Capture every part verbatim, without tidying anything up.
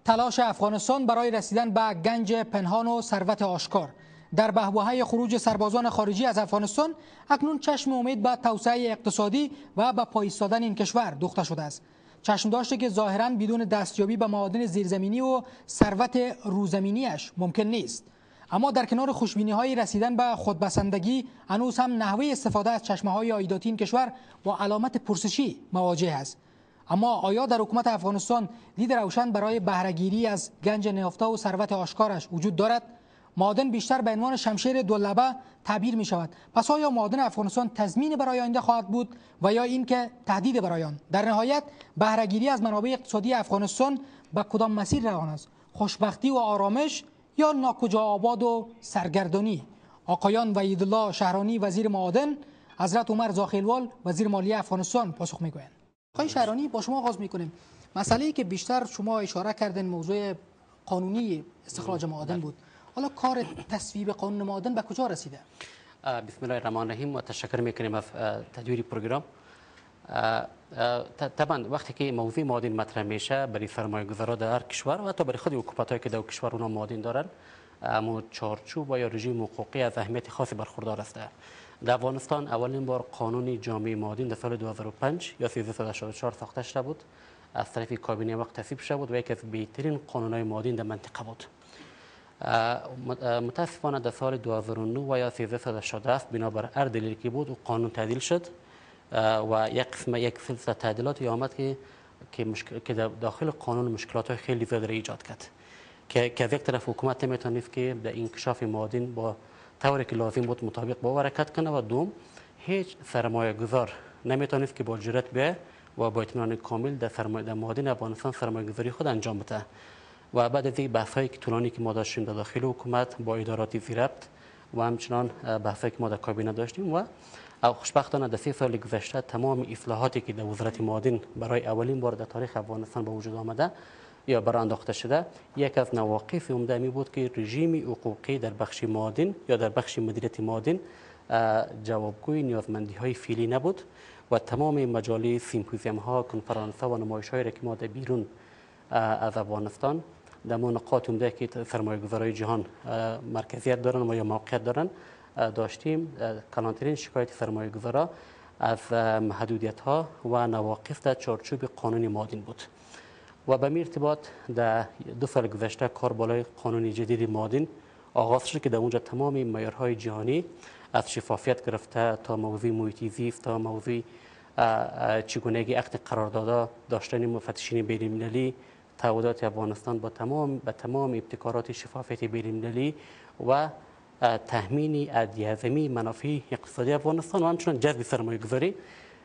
تلاش افغانستان برای رسیدن به گنج پنهان و ثروت آشکار. در بحبوحه خروج سربازان خارجی از افغانستان اکنون چشم امید به توسعه اقتصادی و به پای ایستادن این کشور دوخته شده است. چشم داشته که ظاهراً بدون دستیابی به معادن زیرزمینی و ثروت روزمینیش ممکن نیست. اما در کنار خوشبینی‌های رسیدن به خودبسندگی، هنوز هم نحوه استفاده از چشمه‌های عایداتی این کشور با علامت پرسشی مواجه است. اما آیا در حکومت افغانستان دید روشن برای بهره‌گیری از گنج نهفته و ثروت آشکارش وجود دارد؟ معادن بیشتر به عنوان شمشیر دولبه تعبیر می شود. پس آیا معادن افغانستان تضمین برای آینده خواهد بود و یا اینکه تهدید برای آن؟ در نهایت بهره‌گیری از منابع اقتصادی افغانستان به کدام مسیر روان است؟ خوشبختی و آرامش یا ناکجا آباد و سرگردانی؟ آقایان وحیدالله شهرانی وزیر معادن، حضرت عمر زاخیلوال وزیر مالیه افغانستان پاسخ میگویند. آقای شهرانی، با شما آغاز میکنیم. مسئله‌ای که بیشتر شما اشاره کردین موضوع قانونی استخراج معادن بود. حالا کار تصویب قانون معادن به کجا رسیده؟ بسم الله الرحمن الرحیم و تشکر میکنیم از تدویر پروگرام. طبعا وقتی که موضوع معادن مطرح میشه برای سرمایه‌گذاران در هر کشور و حتی برای خود حکومتایی که در کشور اونها معادن دارن، اما چارچوب و یا رژیم حقوقی از اهمیت خاصی برخوردار است. در افغانستان اولین بار قانون جامع معادن در سال دو هزار و پنج یا سیزده صد و هشتاد و چهار ساخته شده بود، از طرف کابینه وقت تصویب شده بود و یکی از بهترین قانون‌های معادن در منطقه بود. متاسفانه در سال دو هزار و نه و یا سیزده صد و هشتاد و هفت بنابر هر دلیلی که بود و قانون تعدیل شد و یک قسم یک سلسله تعدیلاتی آمد که که مشکل که داخل قانون مشکلات خیلی زیاد را ایجاد کرد که که از یک طرف حکومت نمیتونست که در انکشاف معادن با طوری که لازم بود مطابق با حرکت کنه و دوم هیچ سرمایه گذار نمیتونست که با جرأت بیاید و با اطمینان کامل در سرمایه در معادن افغانستان سرمایه گذاری خود انجام بده. و بعد از این بحث‌هایی که طولانی که ما داشتیم در داخل حکومت با ادارات زیربط و همچنان بحث‌هایی که ما در کابینه داشتیم و خوشبختانه در سه سال گذشته تمام اصلاحاتی که در وزارت معادن برای اولین بار در تاریخ افغانستان به وجود آمده یا برآورده انداخته شده، یک از نواقص عمده می بود که رژیم حقوقی در بخش معادن یا در بخش مدیریت معادن جوابگوی نیازمندی‌های فعلی نبود و تمام مجالس، سیمپوزیوم‌ها، کنفرانس‌ها و نمایش‌هایی را که ما در بیرون از افغانستان در نقاط عمده که سرمایه‌گذارای جهان مرکزیت دارن و یا موقعیت دارن داشتیم، کلانترین شکایت سرمایه‌گذارا از محدودیت‌ها و نواقص در چارچوب قانون معادن بود و به ارتباط در دو سال گذشته کار بالای قانون جدید معادن آغاز شد که در اونجا تمام معیارهای جهانی از شفافیت گرفته تا موضوع محیط زیست تا موضوع چگونگی عقد قراردادها، داشتن مفتشین بین‌المللی، تعهدات افغانستان با تمام به تمام ابتکارات شفافیت بین‌المللی و تامین ادیازمی منافع اقتصادی افغانستان و همچنین جذب سرمایه‌گذاری،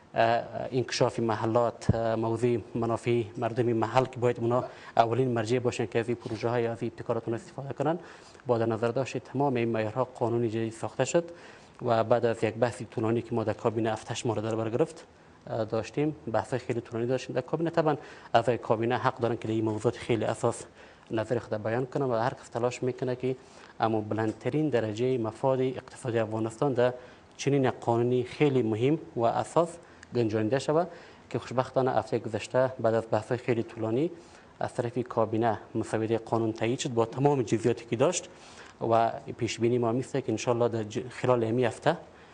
انکشاف محلات، موضوع منافع مردم محل که باید اونا اولین مرجع باشن که از این پروژه های از این ابتکارات استفاده کنن، با در نظر داشت تمام این معیارها قانونی جدید ساخته شد و بعد از یک بحث طولانی که ما در کابینه هفتش مورد در بر گرفت داشتیم، بحث خیلی طولانی داشتیم در کابینه. طبعا اعضای کابینه حق دارن که در این موضوعات خیلی اساس نظر خود بیان کنن و هر کس تلاش میکنه که اما بلندترین درجه مفاد اقتصادی افغانستان در چنین قانونی خیلی مهم و اساس گنجانیده شود که خوشبختانه هفته گذشته بعد از بحث خیلی طولانی از طرف کابینه مسوده قانون تایید شد با تمام جزئیاتی که داشت و پیش بینی ما میسته که ان شاء الله در خلال این هفته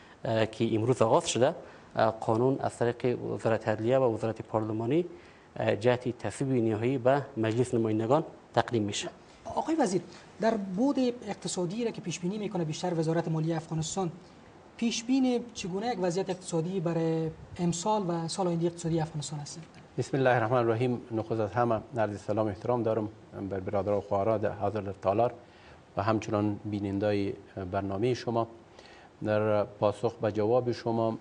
که امروز آغاز شده قانون از طریق وزارت عدلیه و وزارت پارلمانی جهت تصویب نهایی به مجلس نمایندگان تقدیم میشه. آقای وزیر، در بعد اقتصادی را که پیش بینی میکنه بیشتر وزارت مالیه افغانستان، پیش بینی چگونه یک وضعیت اقتصادی برای امسال و سال آینده اقتصادی افغانستان است؟ بسم الله الرحمن الرحیم. نخست از همه عرض سلام احترام دارم بر برادران و خواهران در حاضر در تالار و همچنان بینندای برنامه شما. در پاسخ به جواب شما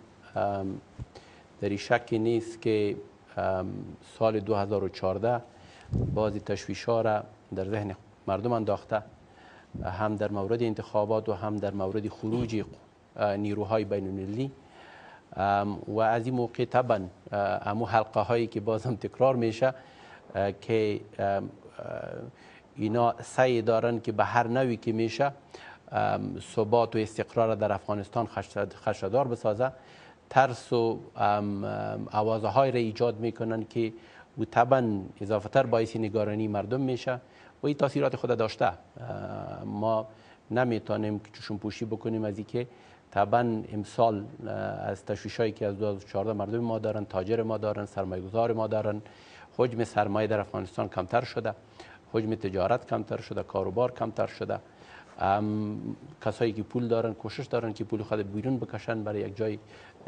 در شکی نیست که سال دو هزار و چهارده بعضی تشویش‌ها را در ذهن مردم انداخته، هم در مورد انتخابات و هم در مورد خروج نیروهای بین المللی و از این موقع طبعا امو حلقه هایی که بازم تکرار میشه که اینا سعی دارن که به هر نوعی که میشه ثبات و استقرار در افغانستان خدشه‌دار بسازه، ترس و آوازه های را ایجاد میکنن که و طبعا اضافه تر باعث نگرانی مردم میشه و این تاثیرات خود داشته. ما نمیتونیم چشم پوشی بکنیم از اینکه طبعا امسال از تشویشایی که از دو هزار و چهارده مردم ما دارن، تاجر ما دارن، سرمایه گذار ما دارن، حجم سرمایه در افغانستان کمتر شده، حجم تجارت کمتر شده، کاروبار کمتر شده. کسایی که پول دارن کوشش دارن که پول خود بیرون بکشن برای یک جای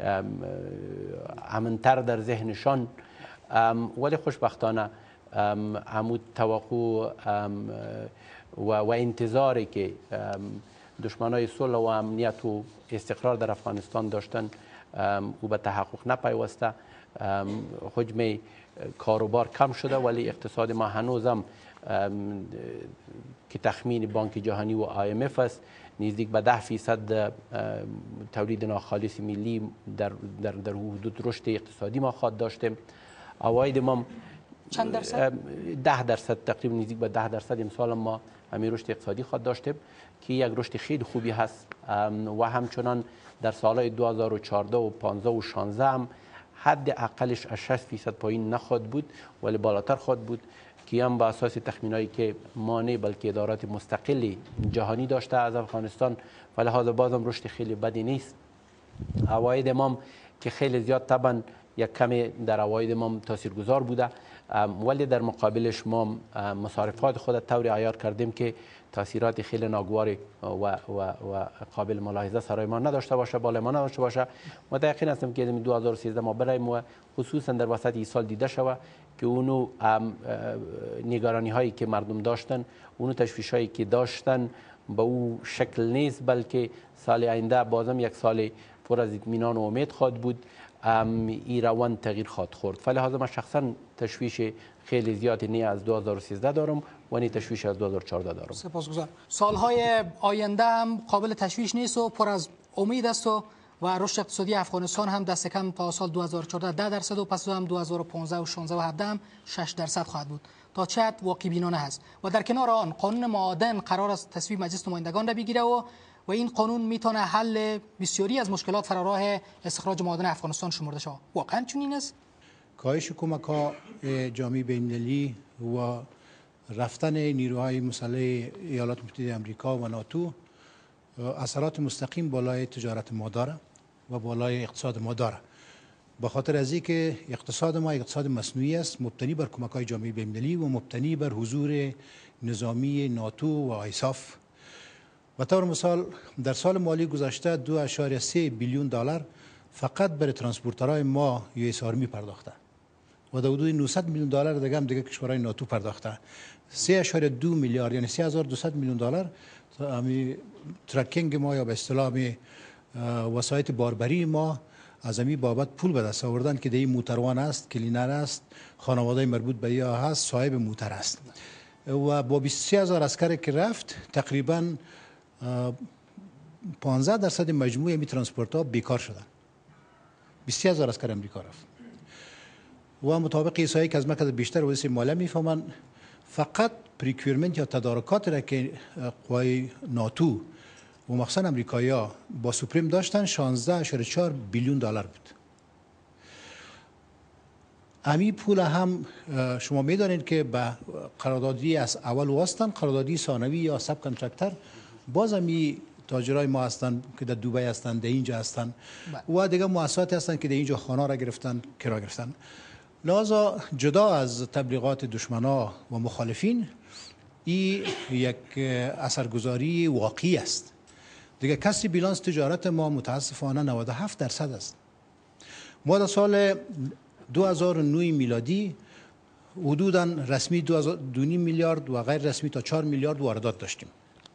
امن‌تر در ذهنشان، ولی خوشبختانه عمود توقع و, و انتظاری که دشمنای صلح و امنیت و استقرار در افغانستان داشتن او به تحقق نپیوسته. حجم کاروبار کم شده ولی اقتصاد ما هنوزم که تخمین بانک جهانی و آی ام اف است نزدیک به ده فیصد تولید ناخالص ملی در در در حدود رشد اقتصادی ما خواهد داشتیم. عواید ما چند درصد؟ ده درصد تقریبا نزدیک به ده درصد امسال ما همین رشد اقتصادی خواهد داشتیم که یک رشد خیلی خوبی هست و همچنان در سالهای دو هزار و چهارده و پانزده و شانزده هم حد اقلش از شصت فیصد پایین نخواهد بود ولی بالاتر خواهد بود که هم با اساس تخمینایی که ما نه بلکه ادارات مستقلی جهانی داشته از افغانستان ولی لحاظ بازم رشد خیلی بدی نیست. عواید ما که خیلی زیاد طبعا یک کمی در عواید ما تاثیرگذار بوده ولی در مقابلش ما مصارفات خود طوری عیار کردیم که تاثیرات خیلی ناگواری و, و, و قابل ملاحظه سرای ما نداشته باشه، بالای ما نداشته باشه. متأکد هستم که دو هزار و سیزده ما براییم و خصوصا در وسط این سال دیده شود که اونو نگرانی هایی که مردم داشتن، اونو تشویش هایی که داشتن به او شکل نیست بلکه سال آینده بازم یک سال پر از اطمینان و امید خواهد بود. این روان تغییر خواهد خورد. فلذا من شخصا تشویش خیلی زیادی نه از دو هزار و سیزده دارم و نه تشویش از دو هزار و چهارده دارم. سپاسگزارم. سالهای آینده هم قابل تشویش نیست و پر از امید است و و رشد اقتصادی افغانستان هم دست کم تا سال دو هزار و چهارده ده درصد و پس هم دو هزار و پانزده و شانزده و هفده هم شش درصد خواهد بود. تا چه حد واقع بینانه است و در کنار آن قانون معادن قرار است تصویب مجلس نمایندگان را بگیره و و این قانون میتونه حل بسیاری از مشکلات فراراه استخراج معادن افغانستان شمرده شود. واقعا چنین است؟ کاهش کمک‌ها جامعه بین‌المللی و رفتن نیروهای مسلح ایالات متحده آمریکا و ناتو اثرات مستقیم بالای تجارت ما داره و بالای اقتصاد ما داره. به خاطر از اینکه اقتصاد ما اقتصاد مصنوعی است، مبتنی بر کمک‌های جامعه بین‌المللی و مبتنی بر حضور نظامی ناتو و آیساف. به طور مثال در سال مالی گذشته دو اشاریه سه بیلیون دلار فقط برای ترانسپورترهای ما یو اس آرمی پرداخته و در حدود نهصد میلیون دلار دیگه هم دیگه کشورهای ناتو پرداخته. سه اشاریه دو میلیارد یعنی سه هزار و دویست میلیون دلار امی ترکینگ ما یا به اصطلاح وسایط باربری ما از امی بابت پول به دست آوردن که دی موتروان است، کلینر است، خانواده مربوط به یا هست، صاحب موتر است و با بیست و سه هزار عسکر که رفت تقریبا پانزده درصد مجموع امی ترانسپورت ها بیکار شدن. بیست و سه هزار عسکر امریکا رفت و مطابق ایسایی که از مکتب بیشتر و اسم ماله میفهمن فقط پریکیورمنت یا تدارکات را که قوای ناتو و مخصوصا امریکایی‌ها با سوپریم داشتن شانزده اشاره چهار بیلیون دلار بود. امی پول هم شما میدانید که به قراردادی از اول واسطن، قراردادی ثانوی یا سب کانترکتر باز امی تاجرای ما هستن که در دبی هستن، در اینجا هستن و دیگه مؤسساتی هستن که در اینجا خانه را گرفتن، کرا گرفتن. لذا جدا از تبلیغات دشمنا و مخالفین این یک اثرگذاری واقعی است. دیگه کسری بیلانس تجارت ما متاسفانه نود و هفت درصد است. ما در سال دو هزار و نه میلادی حدوداً رسمی دو میلیارد و غیر رسمی تا چهار میلیارد واردات داشتیم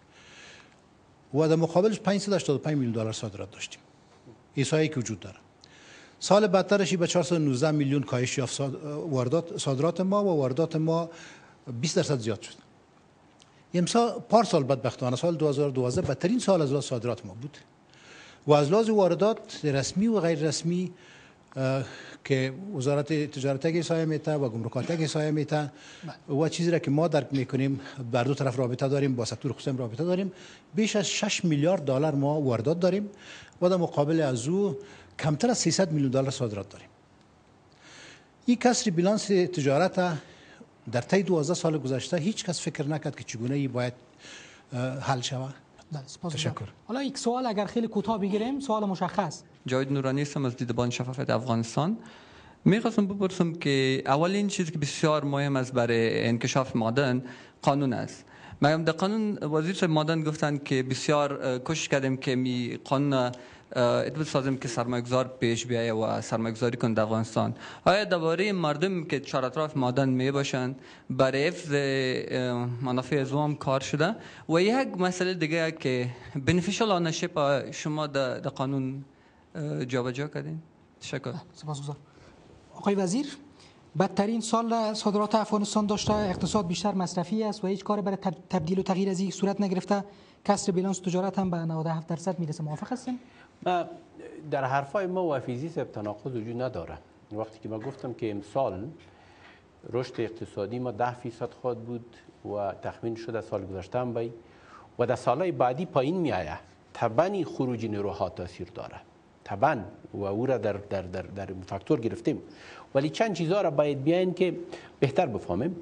و در مقابلش پانصد و هشتاد و پنج میلیون دلار صادرات داشتیم. ایسایی که وجود داره. سال بعدترش به چهارصد و نوزده میلیون کاهش یافت واردات صادرات ما و واردات ما بیست درصد زیاد شد. امسال پارسال بدبختانه سال دو هزار و دوازده بدترین سال از لحاظ صادرات ما بود و از لحاظ واردات رسمی و غیر رسمی که وزارت تجارت که سایه میته و گمرکات که سایه میته و چیزی را که ما درک میکنیم بر دو طرف رابطه داریم، با سکتور خصوصی رابطه داریم، بیش از شش میلیارد دلار ما واردات داریم و در مقابل از او کمتر از سیصد میلیون دلار صادرات داریم. این کسر بیلانس تجارت در طی دوازده سال گذشته هیچ کس فکر نکرد که چگونه ای باید حل شود. تشکر. حالا یک سوال اگر خیلی کوتاه بگیریم، سوال مشخص. جاوید نورانی هستم از دیدبان شفافیت افغانستان. میخواستم بپرسم که اولین چیزی که بسیار مهم است برای انکشاف معدن قانون است. ما در قانون وزیر معدن گفتن که بسیار کوشش کردیم که می قانون ادبیات سازیم که سرمایه‌گذار پیش بیاید و سرمایه‌گذاری کنند در افغانستان. آیا درباره مردم که چهار اطراف معدن می باشند برای حفظ منافع از هم کار شده؟ و یک مسئله دیگه که بنفیشال آنرشیپ شما در قانون جابجا کردین؟ تشکر. سپاسگزار. آقای وزیر، بدترین سال صادرات افغانستان داشته، اقتصاد بیشتر مصرفی است و هیچ کاری برای تبدیل و تغییر از این صورت نگرفته، کسر بیلانس تجارت هم به نود و هفت درصد میرسه. موافق هستین؟ ما در حرفای ما و فیزی سب تناقض وجود نداره. وقتی که ما گفتم که امسال رشد اقتصادی ما ده فیصد خواهد بود و تخمین شده سال گذشته هم بی و در سالهای بعدی پایین می آید. طبعا خروج نیروها تاثیر داره، طبعا و او را در در در در فاکتور گرفتیم، ولی چند چیزها را باید بیاین که بهتر بفهمیم.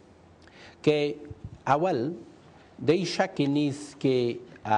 که اول در شک نیست که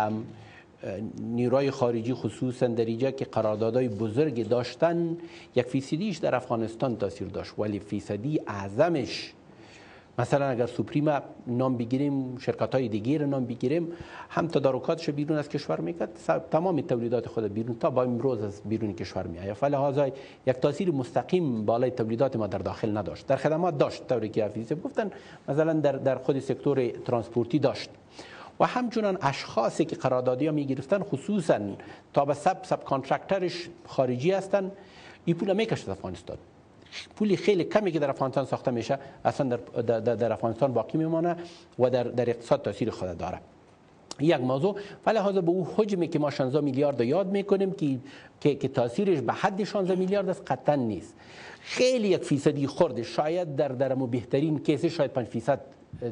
نیروهای خارجی خصوصا در اینجا که قراردادهای بزرگ داشتن، یک فیصدیش در افغانستان تاثیر داشت، ولی فیصدی اعظمش مثلا اگر سوپریم نام بگیریم، شرکت های دیگر نام بگیریم، هم تدارکاتش بیرون از کشور میکرد، تمام تولیدات خود بیرون تا با امروز از بیرون کشور میآید. فلهذا یک تاثیر مستقیم بالای تولیدات ما در داخل نداشت. در خدمات داشت، طوری که افیزه گفتن، مثلا در در خود سکتور ترانسپورتی داشت. و همچنان اشخاصی که قراردادی ها میگرفتن، خصوصا تا به سب سب کانترکترش خارجی هستن، این پول میکشد افغانستان. پولی خیلی کمی که در افغانستان ساخته میشه اصلا در, در, در افغانستان باقی میمانه و در, در اقتصاد تاثیر خود داره. یک موضوع. فلهذا به او حجمی که ما شانزده میلیارد یاد میکنیم که که, که تاثیرش به حد شانزده میلیارد است، قطعا نیست. خیلی یک فیصدی خورده، شاید در درمو بهترین کیسه شاید پنج فیصد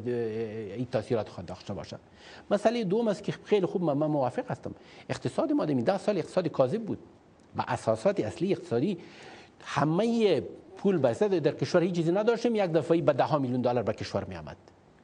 این تاثیرات خود داشته باشه. مسئله دوم است که خیلی خوب من موافق هستم. اقتصاد ما در ده سال اقتصاد کاذب بود. با اساسات اصلی اقتصادی همه پول بسته در کشور هیچ چیزی نداشتیم، یک دفعه به ده ها میلیون دلار به کشور می آمد.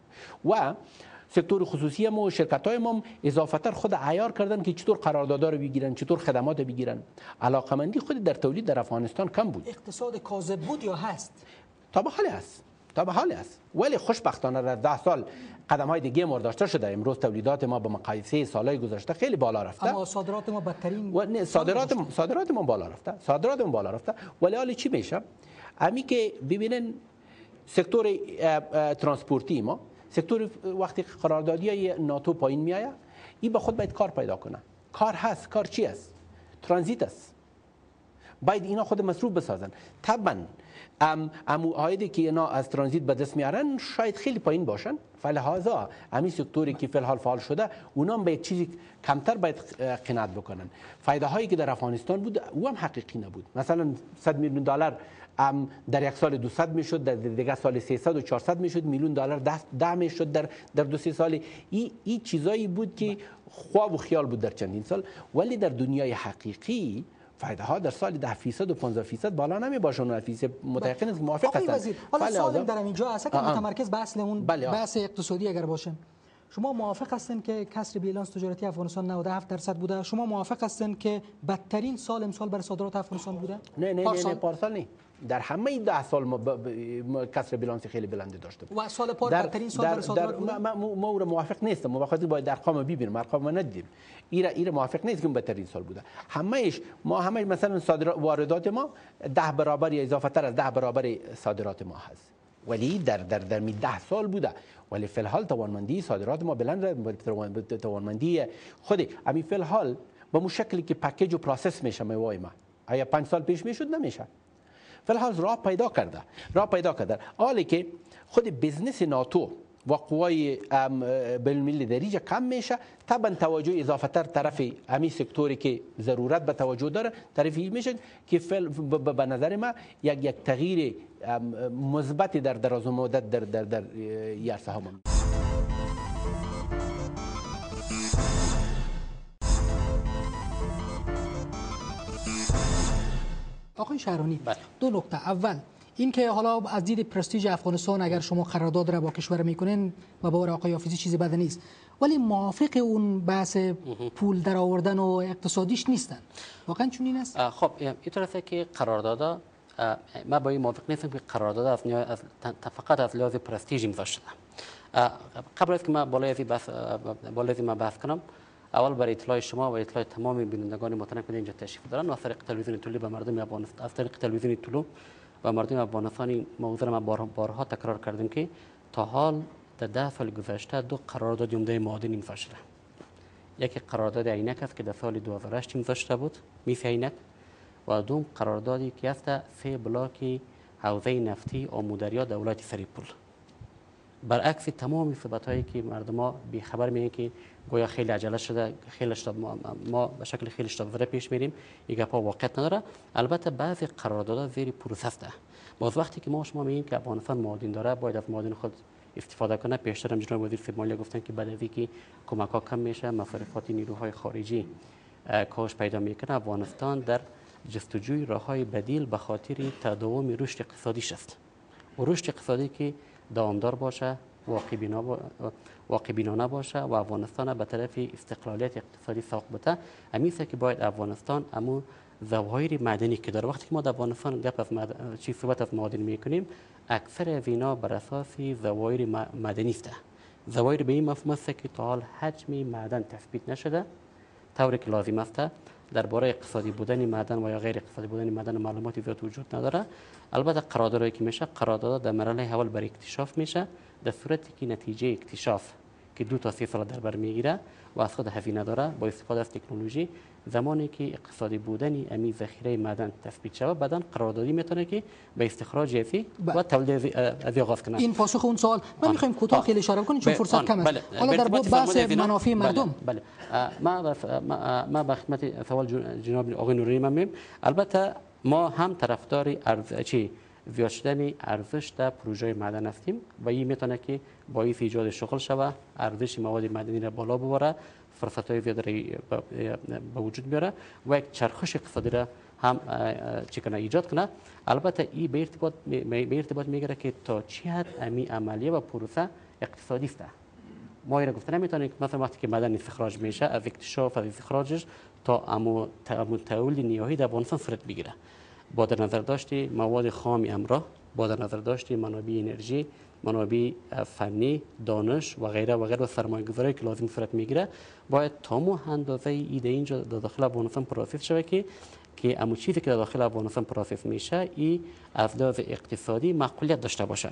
و سکتور خصوصی ما و شرکت های ما اضافه تر خود عیار کردن که چطور قراردادها رو بگیرن، چطور خدمات رو بگیرن. علاقمندی خود در تولید در افغانستان کم بود. اقتصاد کاذب بود یا هست؟ تا به حال است. تا به حال است. ولی خوشبختانه در ده سال قدم های دیگه مرداشته شده. امروز تولیدات ما با مقایسه سالهای گذشته خیلی بالا رفته. اما صادرات ما بدترین و نه صادرات ما صادرات ما بالا رفته. صادرات ما بالا رفته. ولی حالا چی میشه؟ امی که ببینن سکتور ترانسپورتی ما، سکتور وقتی قراردادی های ناتو پایین میآید، این به خود باید کار پیدا کنه. کار هست. کار چی است؟ ترانزیت است. باید اینا خود مصروف بسازن. طبعا ام امو عایدی که اینا از ترانزیت به دست میارن شاید خیلی پایین باشن. فلهذا همین سکتوری که فی الحال فعال شده، اونام به یک چیزی کمتر باید قناعت بکنن. فایده هایی که در افغانستان بود او هم حقیقی نبود. مثلا صد میلیون دلار در یک سال دویست میشد، در دیگه سال سیصد و چهارصد میشد، میلیون دلار ده, ده میشد در در دو سه سال. این این چیزایی بود که خواب و خیال بود در چندین سال، ولی در دنیای حقیقی فایده ها در سال ده فیصد و پانزده فیصد بالا نمی باشه. اون فیصد متأکد است، موافق هستم. حالا سوالم در اینجا است که متمرکز به اصل اون بحث اقتصادی اگر باشیم، شما موافق هستین که کسر بیلانس تجارتی افغانستان نود و هفت درصد بوده؟ شما موافق هستین که بدترین سال امسال برای صادرات افغانستان بوده؟ نه نه نه نه پارسال نه. در همه ده سال ما, ب... ما کسر بیلانس خیلی بلند داشته بود. و سال پار بدترین سال برای صادرات بوده؟ ما ما ما موافق نیستم. ما وقتی باید ارقام ببینیم، ارقام ما ندیدیم. ایره ایره موافق نیست که بدترین سال بوده. همهش ما همه مثلا صادرات واردات ما ده برابر یا اضافه تر از ده برابر صادرات ما هست. ولی در در در می ده سال بوده. ولی فی الحال توانمندی صادرات ما بلند، توانمندی خود امی فی الحال با مو شکلی که پکیج و پروسس میشه میوای ما. آیا پنج سال پیش میشد؟ نمیشه. فی الحال راه پیدا کرده. راه پیدا کرده. حالی که خود بیزنس ناتو و قوای بین‌المللی در اینجا کم میشه، طبعا توجه اضافه تر طرف همین سکتوری که ضرورت به توجه داره طرفی میشه که به نظر ما یک یک تغییر مثبت در دراز مدت در در در عرصه ها. آقای شهرانی، دو نکته. اول این که حالا از دید پرستیژ افغانستان اگر شما قرارداد را با کشور میکنین و با آقای حافظی چیزی بد نیست، ولی موافق اون بحث پول در آوردن و اقتصادیش نیستن. واقعا چون این است؟ خب این طرفه که قرارداد ما با این موافق نیستم که قرارداد از از فقط از لحاظ پرستیژ امضا شده. قبل از که ما بالای از بحث بالای از ما بحث کنم، اول برای اطلاع شما و اطلاع تمام بینندگان محترم که اینجا تشریف دارن، از طریق تلویزیون طلو به مردم افغانستان، از طریق تلویزیون طلو و مردم افغانستان این موضوع ما بار بارها تکرار کردیم که تا حال در ده سال گذشته دو قرارداد عمده معادن امضا شده. یکی قرارداد عینک است که در سال دو هزار و هشت امضا شده بود، میس عینک، و دوم قراردادی که است سه بلاک حوزه نفتی آمودریا در ولایت سریپول. برعکس تمام ثباتایی که مردم بی خبر میگن که گویا خیلی عجله شده، خیلی اشتباه ما, ما به شکل خیلی اشتباه پیش میریم، این گپا واقعیت نداره. البته بعضی قراردادها زیر پروسه است. باز وقتی که ما شما میگیم که افغانستان معادن داره، باید از معادن خود استفاده کنه. پیشتر هم جناب وزیر مالیه گفتن که بعد از اینکه کمک ها کم میشه، مصرفات نیروهای خارجی کاهش پیدا میکنه، افغانستان در جستجوی راههای بدیل به خاطر تداوم رشد اقتصادیش است. و رشد اقتصادی که دوامدار باشه، واقع بینا با... واقع بینانه باشه و افغانستان به طرف استقلالیت اقتصادی سوق بده، همیشه که باید افغانستان امو ظواهر معدنی که داره، وقتی که ما در افغانستان گپ از مد... چی صحبت از معادن میکنیم، اکثر از اینا بر اساس ظواهر معدنی است. ظواهر به این مفهوم است که تا حال حجم معدن تثبیت نشده طوری که لازم است. درباره اقتصادی بودن معدن و یا غیر اقتصادی بودن معدن معلوماتی زیاد وجود نداره. البته قراردادی که میشه، قرارداد در مرحله اول برای اکتشاف میشه، در صورتی که نتیجه اکتشاف که دو تا سه سال در بر میگیره و از خود هزینه داره، با استفاده از تکنولوژی، زمانی که اقتصادی بودن امی ذخیره معدن تثبیت شود، بعداً قراردادی میتونه که به استخراج ازی و تولید از آغاز کنه. این پاسخ اون سوال. ما میخوایم کوتاه خیلی اشاره کنیم چون فرصت کم است. حالا در بحث منافع مردم، بله ما ما به خدمت سوال جناب آقای نوری میم. البته ما هم طرفدار ارز چی زیاد شدن ارزش در پروژه معدن هستیم و این میتونه که باعث ایجاد شغل شود، ارزش مواد معدنی را بالا ببره، فرصت‌های زیاد را به وجود بیاره و یک چرخش اقتصادی را هم چی کنه ایجاد کنه. البته این به ارتباط به ارتباط میگیره که تا چه حد امی عملیه و پروسه اقتصادی است. ما اینا گفتن نمیتونیم که مثلا وقتی که معدن استخراج میشه، از اکتشاف از استخراجش تا امو تولید نیاهی در افغانستان صورت بگیره، با در نظر داشتی مواد خام امراه، با در نظر داشتی منابع انرژی، منابع فنی، دانش و غیره و غیره و سرمایه‌گذاری که لازم صورت میگیره، باید تا مو اندازه ایده اینجا در داخل افغانستان پروسس شده که که امو چیزی که در داخل افغانستان پروسس میشه ای از لحاظ اقتصادی معقولیت داشته باشه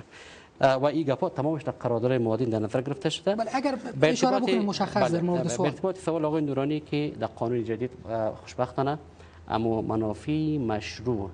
و این گپا تمامش در قرارداد معادن در نظر گرفته شده. بله اگر اشاره بکنیم مشخص در مورد سوال. به ارتباط سوال آقای نورانی که در قانون جدید خوشبختانه اما منافع مشروع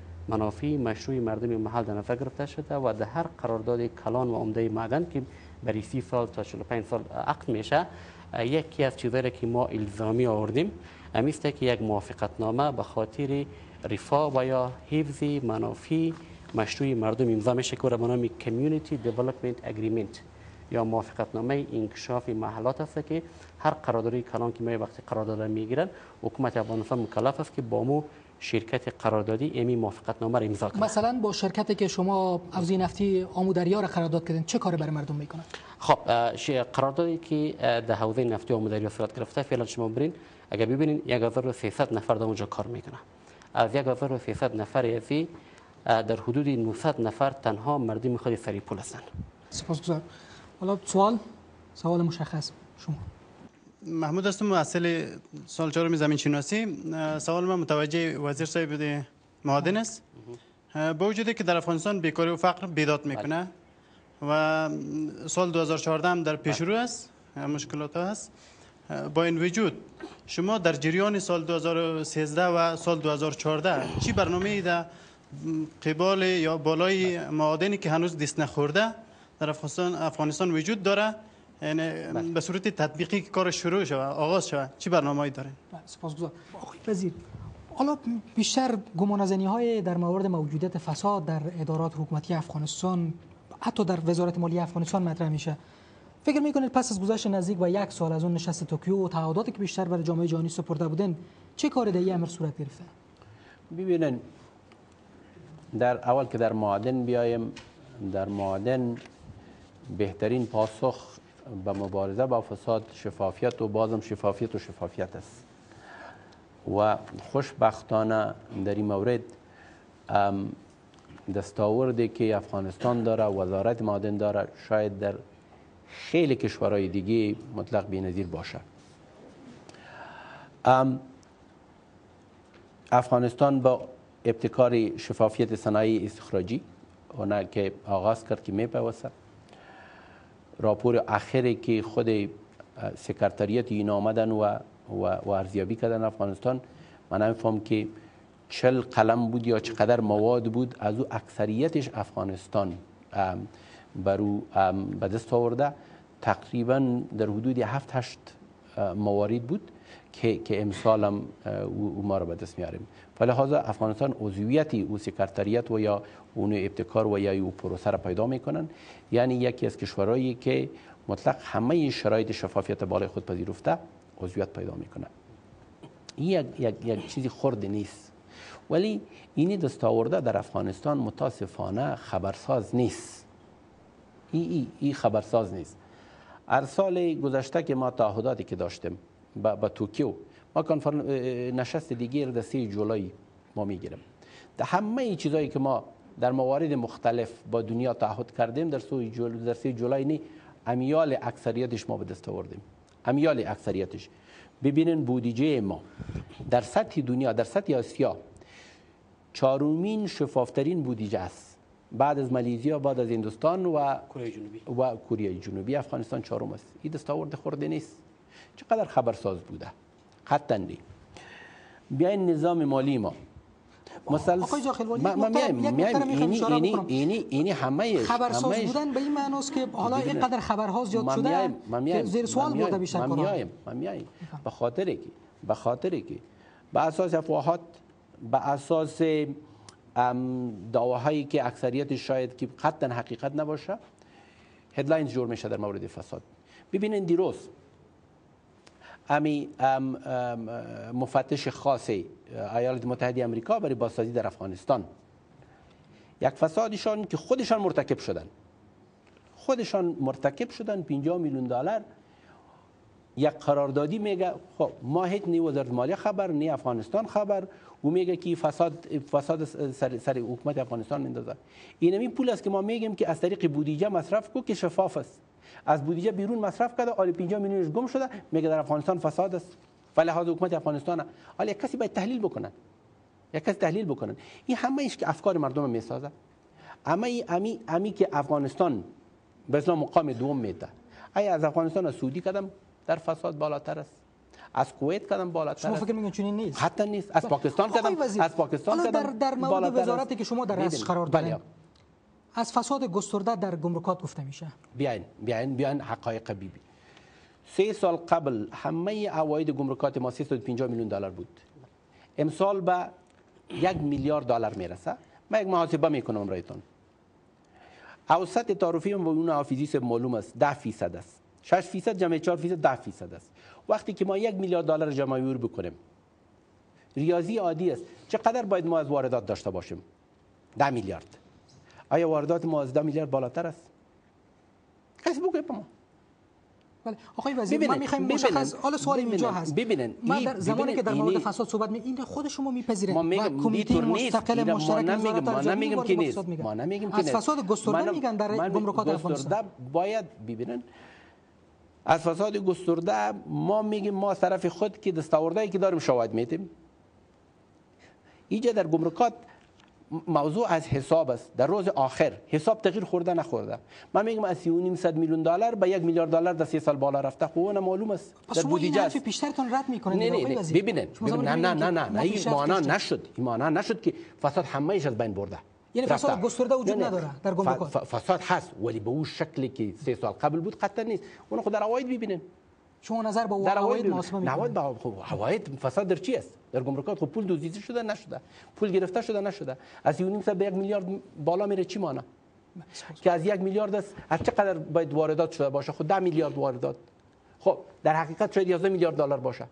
منافع مشروع مردم محل در نظر گرفته شده و در هر قرارداد کلان و عمده معدن که برای سی سال تا چهل و پنج سال عقد میشه، یکی از چیزایی که ما الزامی آوردیم همیست که یک موافقتنامه به خاطر رفاه و یا حفظ منافع مشروع مردم امضا میشه که به نام کمیونیتی دیولپمنت اگریمنت یا موافقتنامه انکشاف محلات است که هر قراردادی کلان که ما وقتی قرارداد میگیرن، حکومت افغانستان مکلف است که با مو شرکت قراردادی امی موافقتنامه را امضا کنه. مثلا با شرکتی که شما حوزه نفتی آمودریا را قرارداد کردین چه کاری برای مردم میکنه؟ خب قراردادی که در حوزه نفتی آمودریا صورت گرفته، فعلا شما برین اگر ببینین یک هزار و سیصد نفر در اونجا کار میکنه. از یک هزار و سیصد نفر ازی در حدود نهصد نفر تنها مردم خود سریپول هستند. سپاسگزارم. حالا سوال سوال مشخص شما. محمود هستم، مؤسسه سال چهارم زمین شناسی. سوال من متوجه وزیر صاحب معادن است. با وجودی که در افغانستان بیکاری و فقر بیداد میکنه و سال دو هزار و چهارده هم در پیش رو است، مشکلات ها هست، با این وجود شما در جریان سال دو هزار و سیزده و سال دو هزار و چهارده چی برنامه‌ای در قبال یا بالای معادنی که هنوز دست نخورده در افغانستان افغانستان وجود داره، یعنی به صورت تطبیقی که کار شروع شود آغاز شود چی برنامه‌ای دارین؟ سپاسگزارم. آقای وزیر، حالا بیشتر گمانه‌زنی‌های در مورد موجودیت فساد در ادارات حکومتی افغانستان، حتی در وزارت مالیه افغانستان مطرح میشه. فکر میکنید پس از گذشت نزدیک و یک سال از اون نشست توکیو و تعهداتی که بیشتر برای جامعه جهانی سپرده بودن، چه کاری در این امر صورت گرفته؟ ببینن در اول که در معادن بیایم، در معادن بهترین پاسخ به مبارزه با فساد شفافیت و بازم شفافیت و شفافیت است و خوشبختانه در این مورد دستاوردی که افغانستان داره، وزارت معادن داره، شاید در خیلی کشورهای دیگه مطلق بی‌نظیر باشه. افغانستان با ابتکار شفافیت صنایع استخراجی اون که آغاز کرد که میپوسه، راپور اخیری که خود سکرتریت این آمدن و و ارزیابی کردن افغانستان، من نمیفهم که چل قلم بود یا چقدر مواد بود، از او اکثریتش افغانستان برو به دست آورده. تقریبا در حدود هفت هشت موارد بود که که امسال هم او ما را به دست میاریم. فلهذا افغانستان عضویتی او سکرتریت و یا اون ابتکار و یا او پروسه را پیدا میکنن، یعنی یکی از کشورهایی که مطلق همه شرایط شفافیت بالای خود پذیرفته عضویت پیدا میکنه. این یک یک یک چیزی خرد نیست، ولی اینی دستاورده در افغانستان متاسفانه خبرساز نیست. این ای, ای خبرساز نیست. هر سال گذشته که ما تعهداتی که داشتیم با, با توکیو، ما کنفرانس نشست دیگه در سه جولای ما میگیریم. در همه چیزایی که ما در موارد مختلف با دنیا تعهد کردیم در سه جولای در سه جولای نی امیال اکثریتش ما به دست آوردیم. امیال اکثریتش. ببینن بودجه ما در سطح دنیا، در سطح آسیا چهارمین شفافترین بودجه است. بعد از مالزیا، بعد از هندوستان و کره جنوبی و کره جنوبی افغانستان چهارم است. این دستاورد خورده نیست. چقدر خبرساز بوده. قطعا نی. بیاین نظام مالی ما مثلا آقای جاخیلوانی، ما میایم میایم اینی اینی اینی اینی همه خبرساز بودن به این معناست که حالا اینقدر خبرها زیاد شده که زیر سوال برده بیشتر کارا. ما میایم ما میایم به خاطر که به خاطر که به اساس افواهات، به اساس دعواهایی که اکثریت شاید که قطعا حقیقت نباشه هدلاینز جور میشه در مورد فساد. ببینید دیروز امی ام ام مفتش خاص ایالات متحده آمریکا برای بازسازی در افغانستان، یک فسادشان که خودشان مرتکب شدن خودشان مرتکب شدن پنجاه میلیون دلار یک قراردادی میگه. خب ما هیچ نی وزارت مالیه خبر، نی افغانستان خبر، و میگه که فساد فساد سر, سر حکومت افغانستان میندازه. این همین پول است که ما میگیم که از طریق بودجه مصرف کو که شفاف است. از بودجه بیرون مصرف کرده، آل پنجاه میلیونش گم شده، میگه در افغانستان فساد است. فلهذا حکومت افغانستان، حالا یک کسی باید تحلیل بکنن، یک کسی تحلیل بکنن. این همه ایش که افکار مردم میسازه. اما امی امی که افغانستان به اسم مقام دوم میده، ای از افغانستان از سعودی کدام در فساد بالاتر است، از کویت کدام بالاتر است. شما فکر میکنید چنین نیست؟ حتی نیست. از پاکستان کدام از پاکستان کدام در در مورد وزارتی که شما در رأسش قرار دارید، از فساد گسترده در گمرکات گفته میشه. بیاین بیاین بیاین حقایق بیبی. سه سال قبل همه عواید گمرکات ما سیصد و پنجاه میلیون دلار بود. امسال به یک میلیارد دلار میرسه. من یک محاسبه میکنم برایتون. اوسط تعرفی ما اون حافظی معلوم است ده فیصد است. شش فیصد جمع چهار فیصد ده فیصد است. وقتی که ما یک میلیارد دلار جمع آوری بکنیم، ریاضی عادی است. چقدر باید ما از واردات داشته باشیم؟ ده میلیارد. آیا واردات ما از ده میلیارد بالاتر است؟ کسی بگه به ما. بله آقای وزیر، ما میخوایم مشخص، حالا سوال اینجا هست. ببینن ما در زمانی که در مورد فساد صحبت می این خود شما میپذیرید و کمیته مستقل مشترک وزارت ما نمیگیم که نیست، ما نمیگیم که از فساد گسترده میگن در گمرکات افغانستان. باید ببینن از فساد گسترده ما میگیم ما از طرف خود که دستاوردهایی که داریم شواهد میدیم. اینجا در گمرکات موضوع از حساب است. در روز آخر حساب تغییر خورده نخورده. من میگم از سی و نیم صد میلیون دلار به یک میلیارد دلار در سه سال بالا رفته. خب اون معلوم است در بودجه است. پس پیشترتون رد میکنید. نه نه ببینید نه نه نه نه این معنا نشد. این معنا نشد که فساد همه‌اش از بین برده. یعنی فساد گسترده وجود نداره در گمرکات. فساد هست ولی به اون شکلی که سه سال قبل بود قطعا نیست. اون خود در عواید ببینید. شما نظر با عواید محاسبه میکنید؟ نه خب عواید فساد در چی است؟ در گمرکات خب پول دزدیده شده نشده، پول گرفته شده نشده، از یه نیم به یک میلیارد بالا میره چی مانه؟ که از یک میلیارد است از چقدر باید واردات شده باشه؟ خب ده میلیارد واردات. خب در حقیقت شاید یازده میلیارد دلار باشه.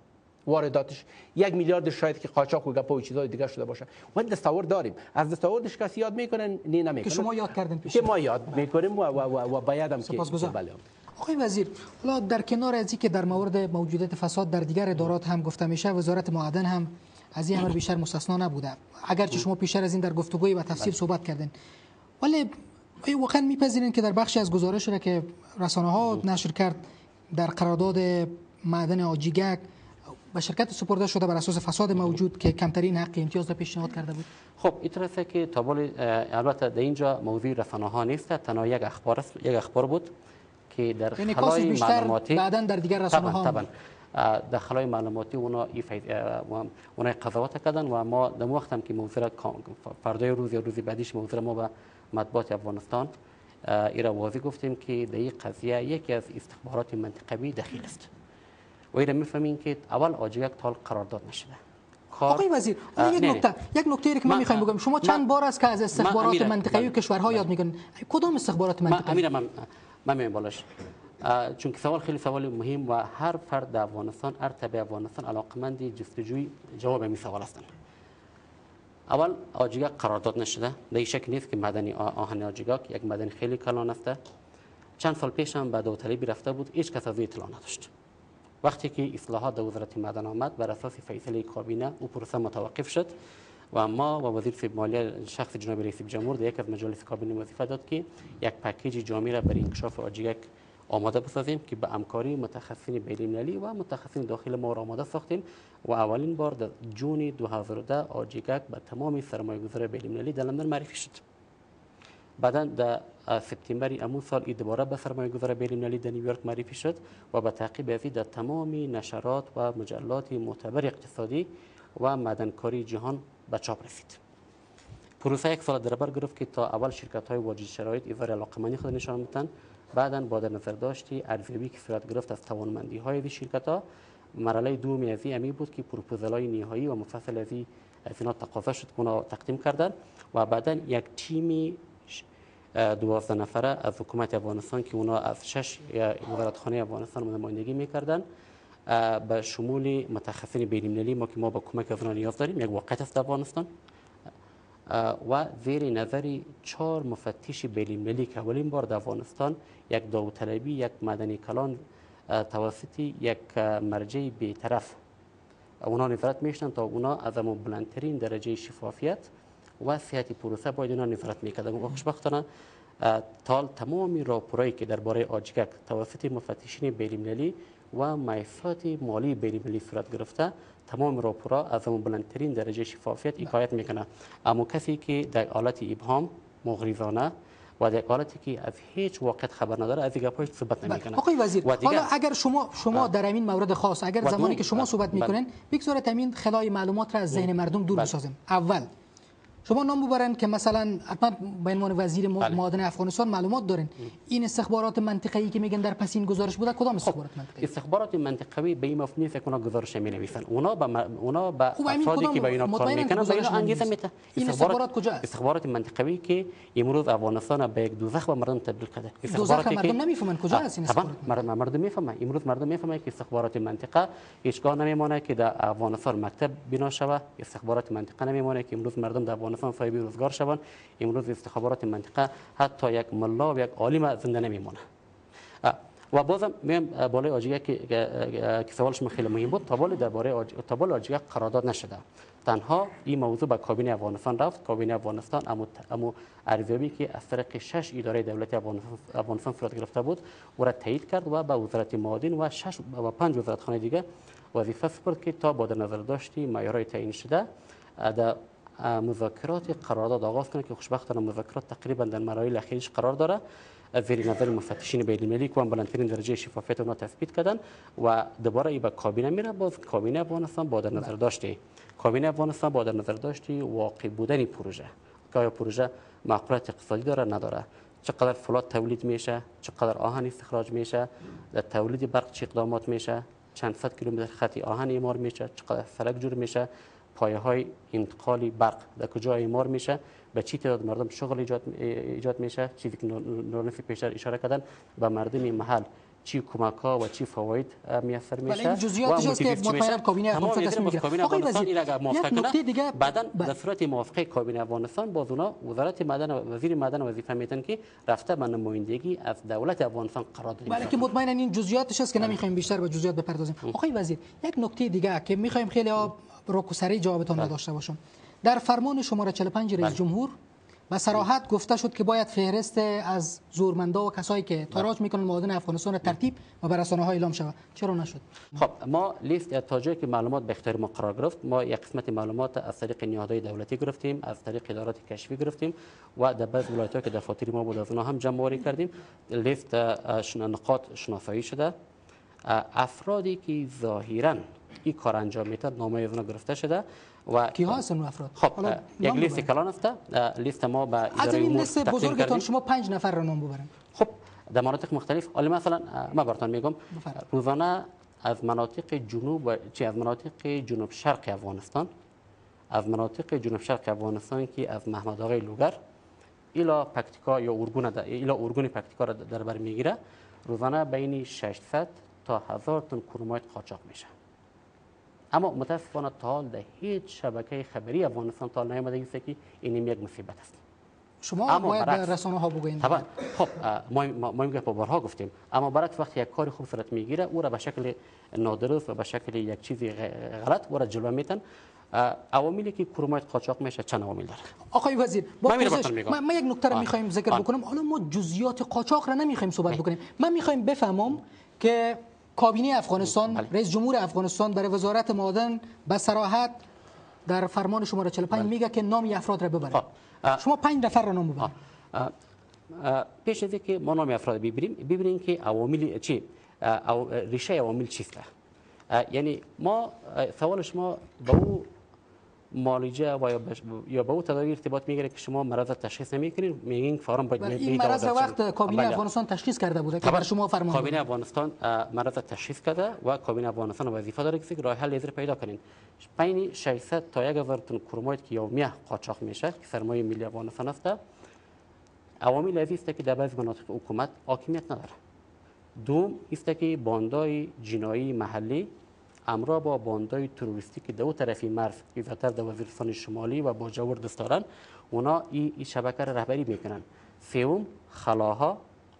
وارداتش یک میلیارد شاید که قاچاق و گپ و چیزای دیگه شده باشه. ما تصور داریم از تصورش کسی یاد میکنن نه نمیکنن که شما یاد کردین پیش که ما یاد میکنیم و و و, و باید هم که بله. آقای وزیر، حالا در کنار از که در مورد موجودیت فساد در دیگر ادارات هم گفته میشه، وزارت معدن هم از این امر بیشتر مستثنا نبوده، اگرچه شما پیشتر از این در گفتگوی و تفصیل صحبت کردین. ولی واقعا میپذیرین که در بخشی از گزارش را که رسانه ها نشر کرد در قرارداد معدن آجیگک به شرکت سپرده شده بر اساس فساد موجود که کمترین حق امتیاز را پیشنهاد کرده بود؟ خب این طرفه که تا بالی البته در اینجا موضوع رسانه ها نیست، تنها یک اخبار است، یک اخبار بود که در خلای معلوماتی بعدن در دیگر رسانه ها طبعا در خلای معلوماتی اونا اونا قضاوت کردن و ما در وقت هم که موضوع فردای روز یا روز بعدیش موضوع ما به مطبوعات افغانستان ایرا واضح گفتیم که در این قضیه یکی از استخبارات منطقوی دخیل است و ایرا میفهمیم که اول آجیگک تا قرارداد نشده. آقای وزیر، یک نکته یک نکته ای که ما میخوایم بگم، شما چند بار است که از استخبارات منطقوی کشورها یاد میکنین، کدام استخبارات منطقوی؟ امیر من من میگم بالاش، چون سوال خیلی سوال مهم و هر فرد در افغانستان، هر تبع افغانستان علاقمند جستجوی جواب این سوال هستند. اول آجیگک قرارداد نشده، در شک نیست که معدن آهن آجیگک یک معدن خیلی کلان است. چند سال پیش هم به داوطلبی رفته بود، هیچ کس از این اطلاع نداشت. وقتی که اصلاحات در وزارت معدن آمد بر اساس فیصله کابینه او پروسه متوقف شد و ما و وزیر مالیه شخص جناب رئیس جمهور در یک از مجالس کابینه وظیفه داد که یک پکیج جامع را برای انکشاف آجیگک آماده بسازیم که به همکاری متخصصین بین‌المللی و متخصصین داخل ما را آماده ساختیم و اولین بار در جون دو هزار و ده آجیگک به تمام سرمایه‌گذار بین‌المللی در لندن معرفی شد. بعدا در سپتامبر امون سال این دوباره به سرمایه‌گذار بین‌المللی در نیویورک معرفی شد و به تعقیب از این در تمام نشرات و مجلات معتبر اقتصادی و معدنکاری جهان به چاپ رسید. پروسه یک سال در بر گرفت که تا اول شرکت‌های واجد شرایط اظهار علاقه‌مندی خود نشان دادند، بعداً با در نظر داشتی ارزیابی که صورت گرفت از توانمندی‌های این شرکت‌ها، مرحله دومی از این بود که پروپوزال‌های نهایی و مفصل از این از اینا تقاضا شد که اونا تقدیم کردند و بعداً یک تیمی دوازده نفره از حکومت افغانستان که اونا از شش وزارتخانه افغانستان نمایندگی می‌کردند به شمول متخصصین بین‌المللی ما که ما با کمک از اونا نیاز داریم، یک واقعیت است افغانستان و زیر نظر چهار مفتش بین‌المللی که اولین بار در افغانستان یک داوطلبی یک مدنی کلان توسط یک مرجع بی‌طرف اونا نظارت میشن تا اونا از همون بلندترین درجه شفافیت و صحت پروسه باید اونا نظارت میکردن و خوشبختانه تا تمامی راپورایی که درباره آجیگک توسط مفتشین بین‌المللی و مؤسسات مالی بین‌المللی صورت گرفته، تمام راپورها از همون بلندترین درجه شفافیت حکایت میکنه. اما کسی که در حالت ابهام مغرضانه و در حالتی که از هیچ واقعیت خبر نداره از دیگه پایش صحبت نمیکنه. آقای وزیر، حالا اگر شما شما در این مورد خاص اگر زمانی که شما صحبت میکنین بگذارید همین خلای معلومات را از ذهن مردم دور بسازیم. اول شما نام ببرن که مثلا حتما به عنوان وزیر معدن افغانستان معلومات دارین این استخبارات منطقه‌ای که میگن در پس این گزارش بوده کدام استخبارات منطقه‌ای؟ استخبارات منطقه‌ای به این مفهوم نیست که اونا گزارش می-نویسن، اونا با اونا با افرادی که با اینا کار میکنن به اینا انگیزه میده. این استخبارات کجا است؟ استخبارات منطقه‌ای که امروز افغانستان به یک دوزخ به مردم تبدیل کرده. استخباراتی که مردم نمیفهمن کجا است این استخبارات؟ طبعا مردم میفهمن، امروز مردم میفهمن که استخبارات منطقه هیچگاه نمیمونه که در افغانستان مکتب بنا شود، استخبارات منطقه نمیمونه که امروز مردم در افغانستان صاحب روزگار شوند. امروز استخبارات منطقه حتی یک ملا و یک عالم زنده نمیمونه. و بازم میگم بالای آجیگک که که سوالش خیلی مهم بود، تا بالا درباره تا بالا آجیگک قرارداد نشده. تنها این موضوع به کابینه افغانستان رفت. کابینه افغانستان اما اما ارزیابی که از طریق شش اداره دولتی افغانستان صورت گرفته بود او را تایید کرد و به وزارت معادن و شش و پنج وزارتخانه دیگه وظیفه سپرد که تا با در نظر داشتی معیارهای تعیین شده در مذاکرات قرارداد آغاز کنه که خوشبختانه مذاکرات تقریبا در مراحل اخیرش قرار داره. زیر نظر مفتشین بین‌المللی که بلندترین درجه شفافیت اونا تثبیت کردن و دوباره ای به کابینه میره. باز کابینه افغانستان با در نظر داشتی کابینه افغانستان با در نظر داشتی واقع بودن پروژه که آیا پروژه معقولیت اقتصادی داره نداره، چقدر فولاد تولید میشه، چقدر آهن استخراج میشه، در تولید برق چه اقدامات میشه، چند صد کیلومتر خط آهن اعمار میشه، چقدر فلک جور میشه، پایه های انتقال برق در کجا اعمار میشه، به چی تعداد مردم شغل ایجاد ایجاد میشه. چیزی که نورنفی پیشتر اشاره کردن به مردم محل چی کمک ها و چی فواید میسر میشه. این جزئیاتش است که مطمئنا کابینه افغانستان تصمیم میگیره. آقای وزیر این اگر موافقه نکته دیگه بعداً در صورت موافقه کابینه افغانستان باز اونا وزارت معدن و وزیر معدن وظیفه میتن که رفته به نمایندگی از دولت افغانستان قرارداد بله که مطمئنا این جزئیاتش است که نمیخوایم بیشتر به جزئیات بپردازیم. آقای وزیر یک نکته دیگه که میخوایم خیلی روکوسری جوابتان داشته باشم. در فرمان شماره چهل و پنج رئیس جمهور به صراحت گفته شد که باید فهرست از زورمندا و کسایی که تاراج میکنن معادن افغانستان ترتیب و بر رسانه‌ها اعلام شود. چرا نشد؟ خب ما لیست تا جایی که معلومات به اختیار ما قرار گرفت، ما یک قسمت معلومات از طریق نهادهای دولتی گرفتیم، از طریق ادارات کشفی گرفتیم و در بعض ولایت‌ها که دفاتر ما بود از اونها هم جمع آوری کردیم. لیست نقاط شناسایی شده. افرادی که ظاهراً این کار انجام میدن نامه از اونها گرفته شده و کی هستن اون افراد؟ خب یک لیست کلان است. لیست ما به اداره از این امور لیست بزرگتون شما پنج نفر را نام ببرید. خب در مناطق مختلف، حالا مثلا ما براتون میگم روزانه از مناطق جنوب و چی از مناطق جنوب شرق افغانستان، از مناطق جنوب شرق افغانستان که از محمد آقای لوگر الی پکتیکا یا اورگون الی اورگون پکتیکا را در بر میگیره، روزانه بین ششصد تا هزار تن کرومایت قاچاق میشه. اما متاسفانه تا حال در هیچ شبکه خبری افغانستان تا حال نیامده است که این یک مصیبت است. شما باید به رسانه ها بگویید. طبعا خب ما ما میگه با بارها گفتیم، اما برعکس وقتی یک کاری خوب صورت میگیره او را به شکل نادرست و به شکل یک چیزی غلط او را جلوه میتن. عواملی که کرومایت قاچاق میشه چند عوامل داره. آقای وزیر با ما, ما یک نکته را میخوایم ذکر بکنم. حالا ما جزئیات قاچاق را نمیخوایم صحبت بکنیم. من میخوایم بفهمم که کابینه افغانستان، رئیس جمهور افغانستان برای وزارت معادن به صراحت در فرمان شماره چهل و پنج میگه که نام افراد را ببرید. شما پنج نفر را نام ببرید. پیش از اینکه ما نام افراد ببریم ببینیم که عوامل چی ریشه عوامل چیست. یعنی ما سوال شما به او معالجه و یا به او تداوی ارتباط میگیره که شما مرض تشخیص نمیکنید، میگین فورا باید این مرض وقت کابینه افغانستان تشخیص کرده بوده که بر شما فرمان کابینه افغانستان مرض تشخیص کرده و کابینه افغانستان وظیفه داره که راه حل لیزر پیدا کنین. بین ششصد تا یک هزار تن کرومایت که یومیه قاچاق میشه که سرمایه ملی افغانستان است، عوامل از است که در بعضی مناطق حکومت حاکمیت نداره. دوم است که باندای جنایی محلی همراه با باندای تروریستی که دو طرفی مرز ایزاتر در وزیرستان شمالی و با جور دست دارن، اونا این ای شبکه را رهبری میکنن. سوم خلاها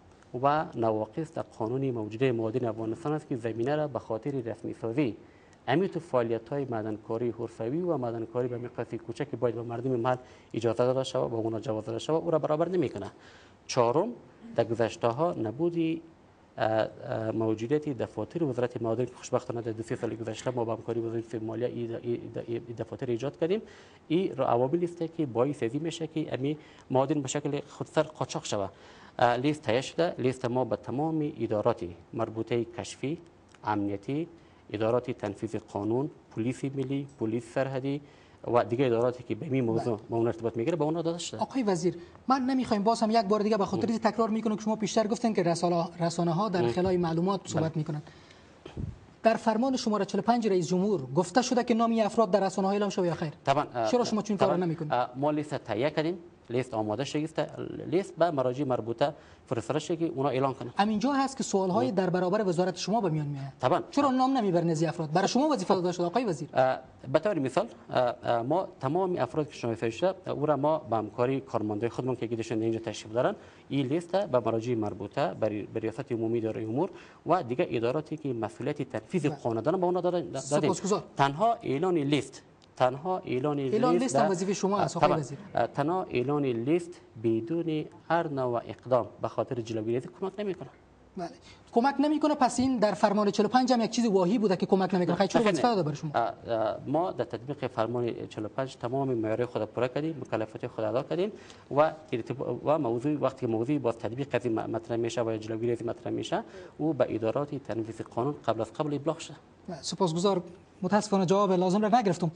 و نواقص در قانون موجوده معادن افغانستان است که زمینه را به خاطر رسمی سازی امیت فعالیت‌های معدنکاری حرفه‌ای و معدنکاری به مقیاس کوچک که باید به مردم محل اجازه داده شود و اونا جواز داده شود او را برابر نمیکنه. چهارم در گذشته‌ها نبودی موجودیت دفاتر وزارت معادن که خوشبختانه در دو سه سال گذشته ما با همکاری وزارت مالیه این دفاتر ایجاد کردیم. این عواملی است که باعث ازی میشه که امی معادن به شکل خودسر قاچاق شود. لیست تهیه شده. لیست ما به تمام ادارات مربوطه کشفی، امنیتی، ادارات تنفیذ قانون، پلیس ملی، پلیس سرحدی و دیگه اداراتی که به این موضوع با اون ارتباط میگیره با اون داده شده. آقای وزیر من نمیخوایم باز هم یک بار دیگه به خاطر تکرار میکنم که شما پیشتر گفتن که رسانه رسانه ها در خلای معلومات صحبت میکنن. در فرمان شماره چهل و پنج رئیس جمهور گفته شده که نام افراد در رسانه ها اعلام شود یا خیر؟ طبعا. چرا شما چون کار نمیکنید؟ ما لیست تهیه کردیم، لیست آماده شده، لیست به مراجع مربوطه فرستاده شده که اونا اعلام کنن. همینجا هست که سوال های در برابر وزارت شما به میان میاد. طبعا. چرا نام نمیبرن از افراد؟ برای شما وظیفه داده شده آقای وزیر. به طور مثال ما تمام افراد که شناسایی شده او را ما با همکاری کارمندای خودمون که گیدشون اینجا تشریف دارن این لیست به مراجع مربوطه برای ریاست عمومی اداره امور و دیگه اداراتی که مسئولیت تنفیذ قانون دارن به اونا دادیم. تنها اعلان لیست تنها اعلان اعلان لیست لیست وظیفه شما است آقای وزیر. تنها اعلان لیست بدون هر نوع اقدام به خاطر جلوگیری از کمک نمیکنه. بله. کمک نمیکنه. پس این در فرمان چهل و پنج هم یک چیز واهی بوده که کمک نمیکنه. خیلی چرا وظیفه داده برای شما؟ ما در تطبیق فرمان چهل و پنج تمام معیارهای خود پوره کردیم، مکلفیت خود ادا کردیم و و موضوع وقتی موضوع با تطبیق از مطرح میشه و جلوگیری از مطرح میشه او به ادارات تنفیذ قانون قبل از قبل ابلاغ شده. سپاسگزار. متاسفانه جواب لازم را نگرفتم.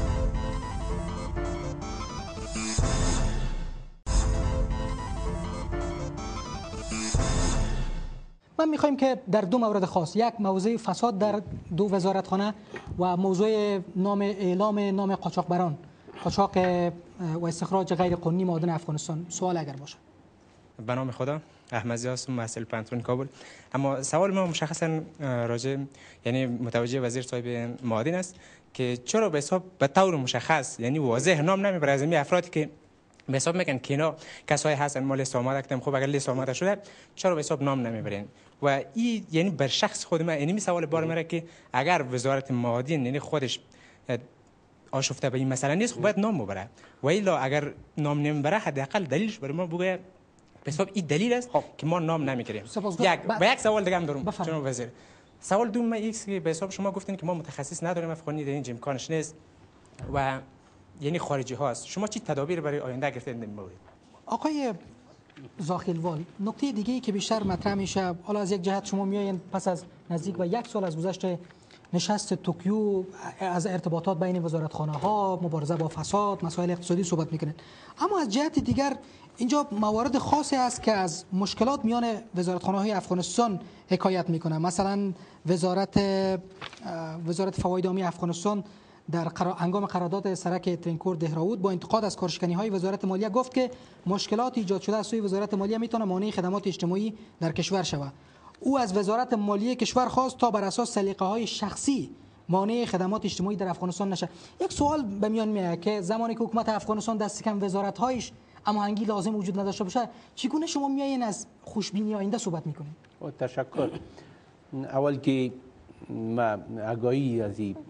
من میخوایم که در دو مورد خاص، یک موضوع فساد در دو وزارتخانه و موضوع نام اعلام نام قاچاقبران، قاچاق و استخراج غیر قانونی معادن افغانستان سوال اگر باشه. به نام خدا احمدی هستم، محصل پانتون کابل. اما سوال ما مشخصا راجع یعنی متوجه وزیر صاحب معادن است که چرا به حساب به طور مشخص یعنی واضح نام نمیبره از این افرادی که به حساب میگن که اینا کسایی هستن ما لیست آماده کردیم، خب اگر لیست آماده شده چرا به حساب نام نمیبرین؟ و این یعنی بر شخص خود من یعنی می سوال بار میره که اگر وزارت معادن یعنی خودش آشفته به این مسئله نیست خب باید نام ببره، و الا اگر نام نمیبره حداقل دلیلش برای ما بگه به حساب این دلیل است خب. که ما نام نمیگیریم. یک با یک سوال دیگه هم دارم جناب وزیر. سوال دوم ایکس که به حساب شما گفتین که ما متخصص نداریم افغانی در این امکانش نیست و یعنی خارجی هاست، شما چی تدابیر برای آینده گرفتین در این مورد؟ آقای زاخیلوال، نکته دیگه ای که بیشتر مطرح میشه، حالا از یک جهت شما میایین پس از نزدیک و یک سال از گذشت نشست توکیو از ارتباطات بین وزارتخانه ها، مبارزه با فساد، مسائل اقتصادی صحبت میکنید، اما از جهت دیگر اینجا موارد خاصی است که از مشکلات میان وزارتخانه های افغانستان حکایت میکنه. مثلا وزارت وزارت فواید عامی افغانستان در قرار... هنگام قرارداد سرک ترینکور دهراود با انتقاد از کارشکنی های وزارت مالیه گفت که مشکلات ایجاد شده از سوی وزارت مالیه میتونه مانع خدمات اجتماعی در کشور شود. او از وزارت مالیه کشور خواست تا بر اساس سلیقه های شخصی مانع خدمات اجتماعی در افغانستان نشه. یک سوال به میان میاد که زمانی که حکومت افغانستان دست کم وزارت هایش اما هنگی لازم وجود نداشته باشه، چگونه شما میایین از خوشبینی آینده صحبت میکنید؟ تشکر. اول که ما آگاهی از این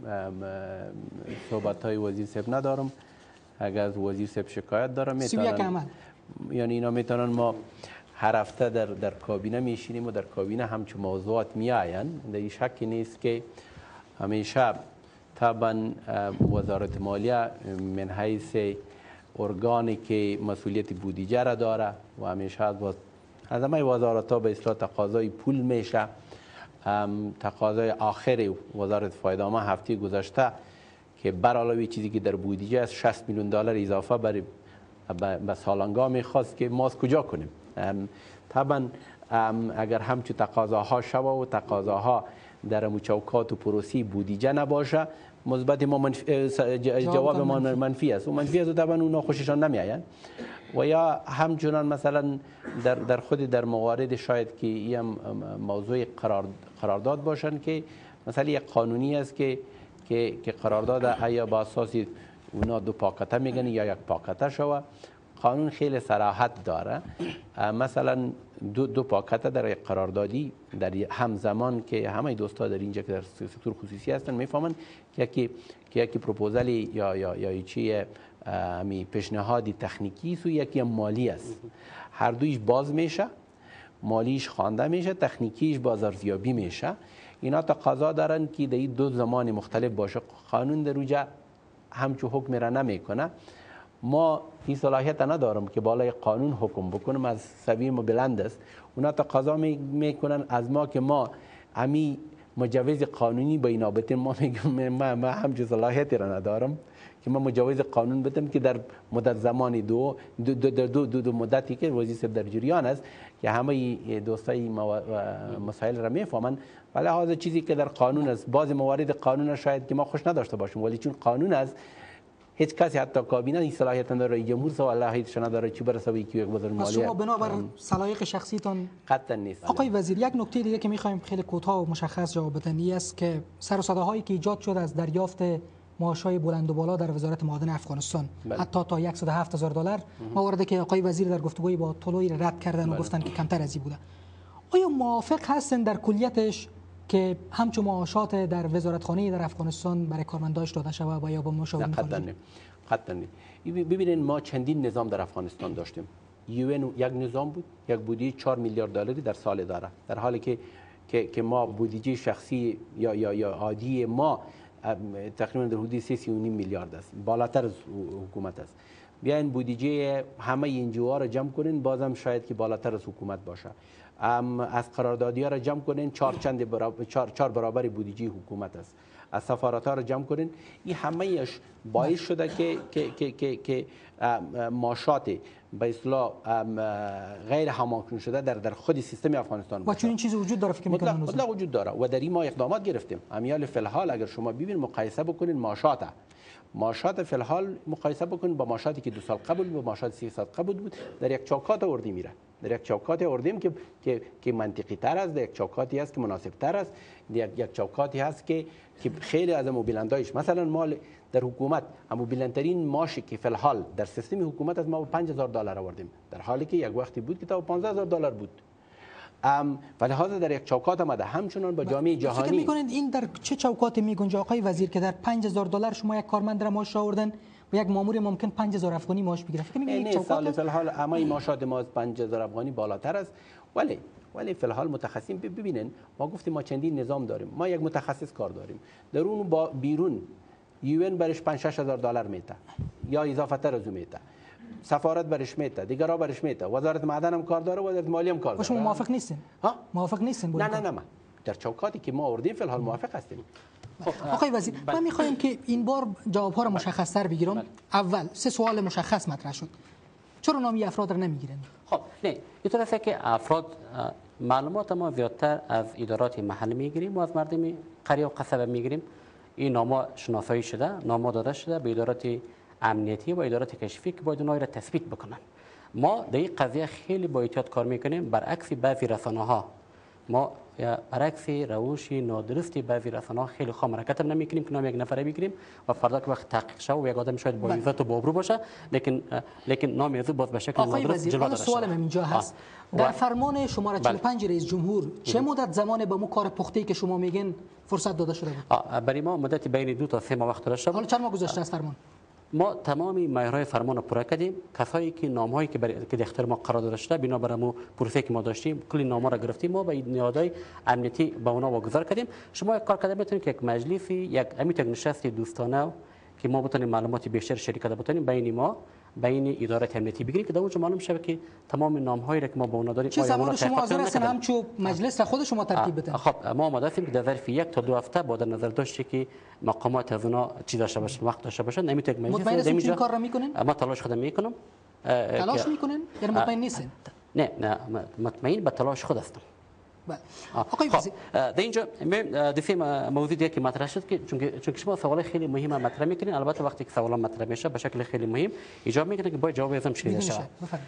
صحبت های وزیر صاحب ندارم. اگر از وزیر صاحب شکایت دارم میتونن یعنی اینا میتونن ما هر هفته در در کابینه میشینیم و در کابینه همچو موضوعات میآیند. در این شکی نیست که همیشه طبعا وزارت مالیه من حیث ارگانی که مسئولیت بودجه را داره و همیشه از همه وزارت ها به اصطلاح تقاضای پول میشه. تقاضای آخر وزارت فواید عامه هفته گذشته که بر علاوه چیزی که در بودجه است شصت میلیون دلار اضافه برای به سالانگاه میخواست که ما از کجا کنیم. طبعا اگر همچون تقاضاها شوه و تقاضاها در چوکات و پروسی بودجه نباشه مثبت ما منفی جواب ما منفی است و منفی است و طبعا اونا خوششان نمیآیند. و یا همچنان مثلا در در خود در موارد شاید که این موضوع قرار قرارداد باشن که مثلا یک قانونی است که که که قرارداد یا با اساس اونا دو پاکته میگن یا یک پاکته شوه. قانون خیلی صراحت داره. مثلا دو دو پاکته در یک قراردادی در همزمان که همه دوستا در اینجا که در سکتور خصوصی هستن میفهمن که یکی که یکی پروپوزال یا یا یا چی می پیشنهادی تکنیکی سو یکی مالی است. هر دویش باز میشه، مالیش خوانده میشه، تکنیکیش بازارزیابی میشه. اینا تقاضا دارن که در این دو زمان مختلف باشه. قانون در اوجا همچو حکم را نمیکنه. ما این صلاحیت ندارم که بالای قانون حکم بکنم، از سویه ما بلند است. اونا تقاضا میکنن از ما که ما امی مجوز قانونی به اینا بتیم. ما میگم ما, ما همچو صلاحیتی را ندارم که ما مجوز قانون بدم که در مدت زمان دو دو دو دو, دو, دو, دو مدتی که وزیر صاحب در جریان است که همه دوستای مسائل را میفهمن. ولی هذا چیزی که در قانون است. بعضی موارد قانون شاید که ما خوش نداشته باشیم ولی چون قانون است هیچ کسی حتی کابینه این صلاحیت نداره، جمهور صلاحیت نداره چی برسه به یک وزیر مالیه. شما بنابر صلاحیت شخصیتان قطعا نیست. آقای وزیر، یک نکته دیگه که می‌خوایم خیلی کوتاه و مشخص جواب بدن است که سر و صداهایی که ایجاد شد از دریافت معاش‌های بلند و بالا در وزارت معادن افغانستان بله. حتی تا صد و هفت هزار دلار، مواردی که آقای وزیر در گفتگوی با طلوعی رد کردن بله. و گفتن که کمتر از این بوده. آیا موافق هستن در کلیتش که همچون معاشات در وزارتخانه در افغانستان برای کارمنداش داده شود و یا با مشاورین خارجی؟ قطعا نه. ببینید ما چندین نظام در افغانستان داشتیم. یوئن یک نظام بود، یک بودجه چهار میلیارد دلاری در سال داره، در حالی که که, که ما بودجه شخصی یا یا یا عادی ما تقریبا در حدود سه و نیم میلیارد است، بالاتر از حکومت است. بیاین بودجه همه این جوها را جمع کنین بازم شاید که بالاتر از حکومت باشه. از قراردادی ها را جمع کنین چهار چند برابر چهار, چهار برابر بودجه حکومت است. از سفارت ها را جمع کنین. این همهش باعث شده که که که که, که معاشات به اصطلاح غیر هماهنگ شده در در خود سیستم افغانستان باشه. و چون این چیز وجود داره فکر می‌کنم مطلق وجود داره و در این ما اقدامات گرفتیم. امیال فی الحال اگر شما ببینید مقایسه بکنین معاشات معاشات فی الحال مقایسه بکنین با معاشاتی که دو سال قبل با معاشات سه سال قبل بود در یک چوکات آوردی میره. در یک چوکاتی آوردیم که که که منطقی تر است، در یک چوکاتی است که مناسب تر است، یک یک چوکاتی هست که که خیلی از موبیلندایش مثلا مال در حکومت موبیلندترین ماشی که فی الحال در سیستم حکومت از ما پنج هزار دلار آوردیم، در حالی که یک وقتی بود که تا پانزده هزار دلار بود. ام ولی حاضر در یک چوکات آمده، همچنان با جامعه جهانی. فکر می‌کنید این در چه چوکاتی میگنجه آقای وزیر که در پنج هزار دلار شما یک کارمند را معاش آوردن و یک مامور ممکن پنج هزار افغانی معاش بگیره؟ فکر می‌کنید این چوکات فی الحال اما این معاشات ما از پنج هزار افغانی بالاتر است، ولی ولی فی الحال متخصصین ببینن ما گفتیم ما چندین نظام داریم، ما یک متخصص کار داریم، در اون با بیرون یو ان برش پنج شش هزار دلار میته یا اضافه تر از اون میته، سفارت برش میته، دیگرها برش میته، وزارت معدن هم کار داره، وزارت مالی هم کار داره. شما موافق نیستین؟ ها موافق نیستین؟ نه نه نه ما در چوکاتی که ما آوردیم فی الحال موافق هستیم. آقای وزیر من میخوایم که این بار جواب ها رو مشخص تر بگیرم. اول سه سوال مشخص مطرح شد. چرا نامی افراد را نمیگیرن؟ خب نه اینطور است که افراد معلومات ما زیادتر از ادارات محلی میگیریم و از مردم قریه و قصبه میگیریم. این نامه شناسایی شده، نامه داده شده به ادارات امنیتی و ادارات کشفی که باید اونها را تثبیت بکنن. ما در این قضیه خیلی با احتیاط کار میکنیم، برعکس بعضی رسانه‌ها ما برعکس روش نادرستی بعضی رسانه‌ها خیلی خام حرکت هم نمیکنیم که نام یک نفره بگیریم و فردا که وقت تحقیق شه و یک آدم شاید با عزت و با ابرو باشه، لیکن لیکن نام از باز به شکل نادرست جلوه داده شده. سوال من اینجا هست، در فرمان شماره چهل و پنج رئیس جمهور چه مدت زمان به مو کار پخته‌ای که شما میگین فرصت داده شده بود؟ برای ما مدت بین دو تا سه ماه وقت داشته. حالا چند ماه گذشته از فرمان؟ ما تمام معیارهای فرمان رو پورا کردیم. کسایی که نامهایی که برای که در اختیار ما قرار داده شده بنابر مو پروسه که ما داشتیم کلی نامه را گرفتیم، ما به نهادهای امنیتی به اونا واگذار کردیم. شما یک کار کرده میتونید که یک مجلسی یک امیت یک نشست دوستانه که ما بتونیم معلومات بیشتر شریک کرده بتونیم بین ما بین اداره امنیتی بگیریم که در اونجا معلوم شه که تمام نامهایی را که ما به اونا داریم چه زمان شما حاضر هستین همچو مجلس را خود شما ترتیب بدین؟ خب ما آماده هستیم که در ظرف یک تا دو هفته با در نظر داشته که مقامات از اونا چی داشته باشن، وقت داشته باشن، نمیتونه یک مجلس مطمئن این کار را میکنین؟ ما تلاش خودم میکنم. تلاش میکنین یعنی مطمئن نیستین؟ نه نه مطمئن به تلاش خود هستم. آقای وزیر در اینجا دفعه موضوع دیگه که مطرح شد که چون چون شما سوال خیلی مهم مطرح میکنین، البته وقتی که سوال مطرح میشه به شکل خیلی مهم ایجاب میکنه که باید جواب ازم شنیده شه.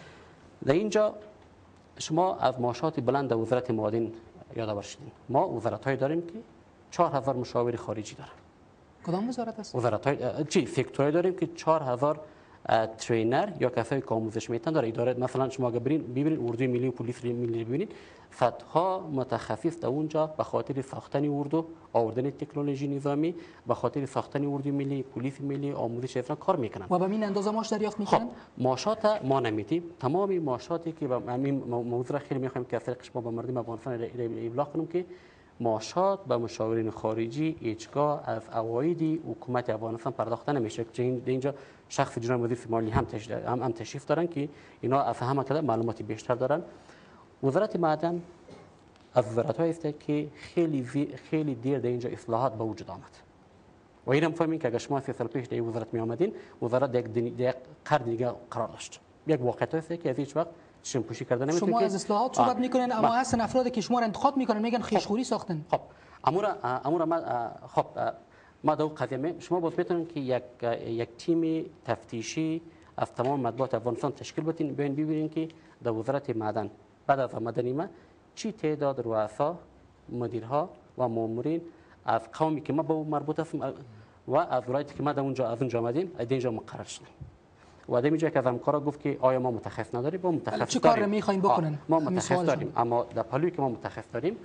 در اینجا شما از معاشات بلند وزارت معادن یاد باشید. ما وزارت‌های داریم که چهار هزار مشاور خارجی داره. کدام وزارت است؟ وزارت‌های چی سکتورهای داریم که چهار هزار ترینر یا کسایی که آموزش میتن داره اداره. مثلا شما اگه برین ببینید اردوی ملی و پلیس ملی ببینید صدها متخصص در اونجا به خاطر ساختن اردو، آوردن تکنولوژی نظامی، به خاطر ساختن اردوی ملی، پلیس ملی، آموزش افراد کار میکنن و به این اندازه معاش دریافت میکنن. خب معاشات ما نمیدیم. تمام معاشاتی که به همین موضوع خیلی میخوایم که اصلا شما با مردم افغانستان ابلاغ کنیم که معاشات به مشاورین خارجی هیچگاه از عواید حکومت افغانستان پرداخته نمیشه. چون اینجا شخص جناب وزیر مالی هم تشریف هم, هم تشریف دارن که اینا افهام کده معلوماتی بیشتر دارن. وزارت معدن از وزارت‌هایی است که خیلی خیلی دیر در اینجا اصلاحات به وجود آمد و اینم فهمین که اگر شما سی سال پیش در وزارت می آمدین وزارت در یک قرن دیگه قرار داشت. یک واقعیت است که از هیچ وقت چشم پوشی کردن نمیتونه. شما از اصلاحات صحبت میکنین اما هستن افرادی که شما را انتخاب میکنن میگن خیشخوری ساختن. خب امورا امورا ما خب ما دو قضیه شما باید بتونین که یک یک تیم تفتیشی از تمام مطبوعات افغانستان تشکیل بدین ببین ببینین که در وزارت معدن بعد از آمدن ما چی تعداد رؤسا مدیرها و مامورین از قومی که ما به مربوط هستیم و از ولایتی که ما در اونجا از اونجا آمدیم از اینجا مقرر شدیم. و در اینجا که از همکارا گفت که آیا ما متخصص نداریم؟ ما متخصص داریم. چه کار می‌خواین بکنن؟ ما متخصص داریم اما در پلوی که ما متخصص داریم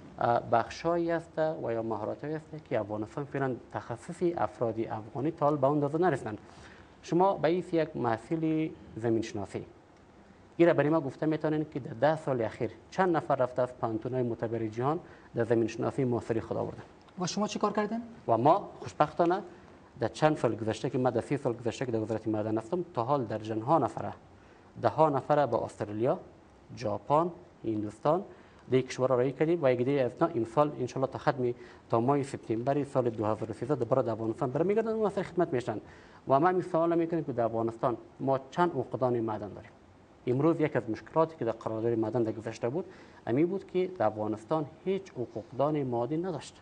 بخشایی است و یا مهارتایی است که افغانستان فعلا تخصصی افرادی افغانی تا به اون اندازه نرسیدن. شما به این یک محصول زمین شناسی ایرا برای ما گفته میتونن که در ده سال اخیر چند نفر رفته از پانتونای معتبر جهان در زمین شناسی موثری خود آوردن. و شما چی کار کردین؟ و ما خوشبختانه در چند سال گذشته که ما در سی سال گذشته که در وزارت معدن هستم تا حال در جنها نفره ده ها نفره با استرالیا، ژاپن، هندوستان در کشورها رایی کردیم و یک دیگه از این سال ان شاء الله تا ختم تا ماه سپتامبر سال دو هزار و سیزده دوباره در افغانستان برمیگردن و اصلا خدمت میشن. و ما می سوال میکنیم که در افغانستان ما چند اوقدان معدن داریم. امروز یک از مشکلاتی که در قرارداد معدن در گذشته بود امی بود که در افغانستان هیچ حقوقدان معدن نداشت.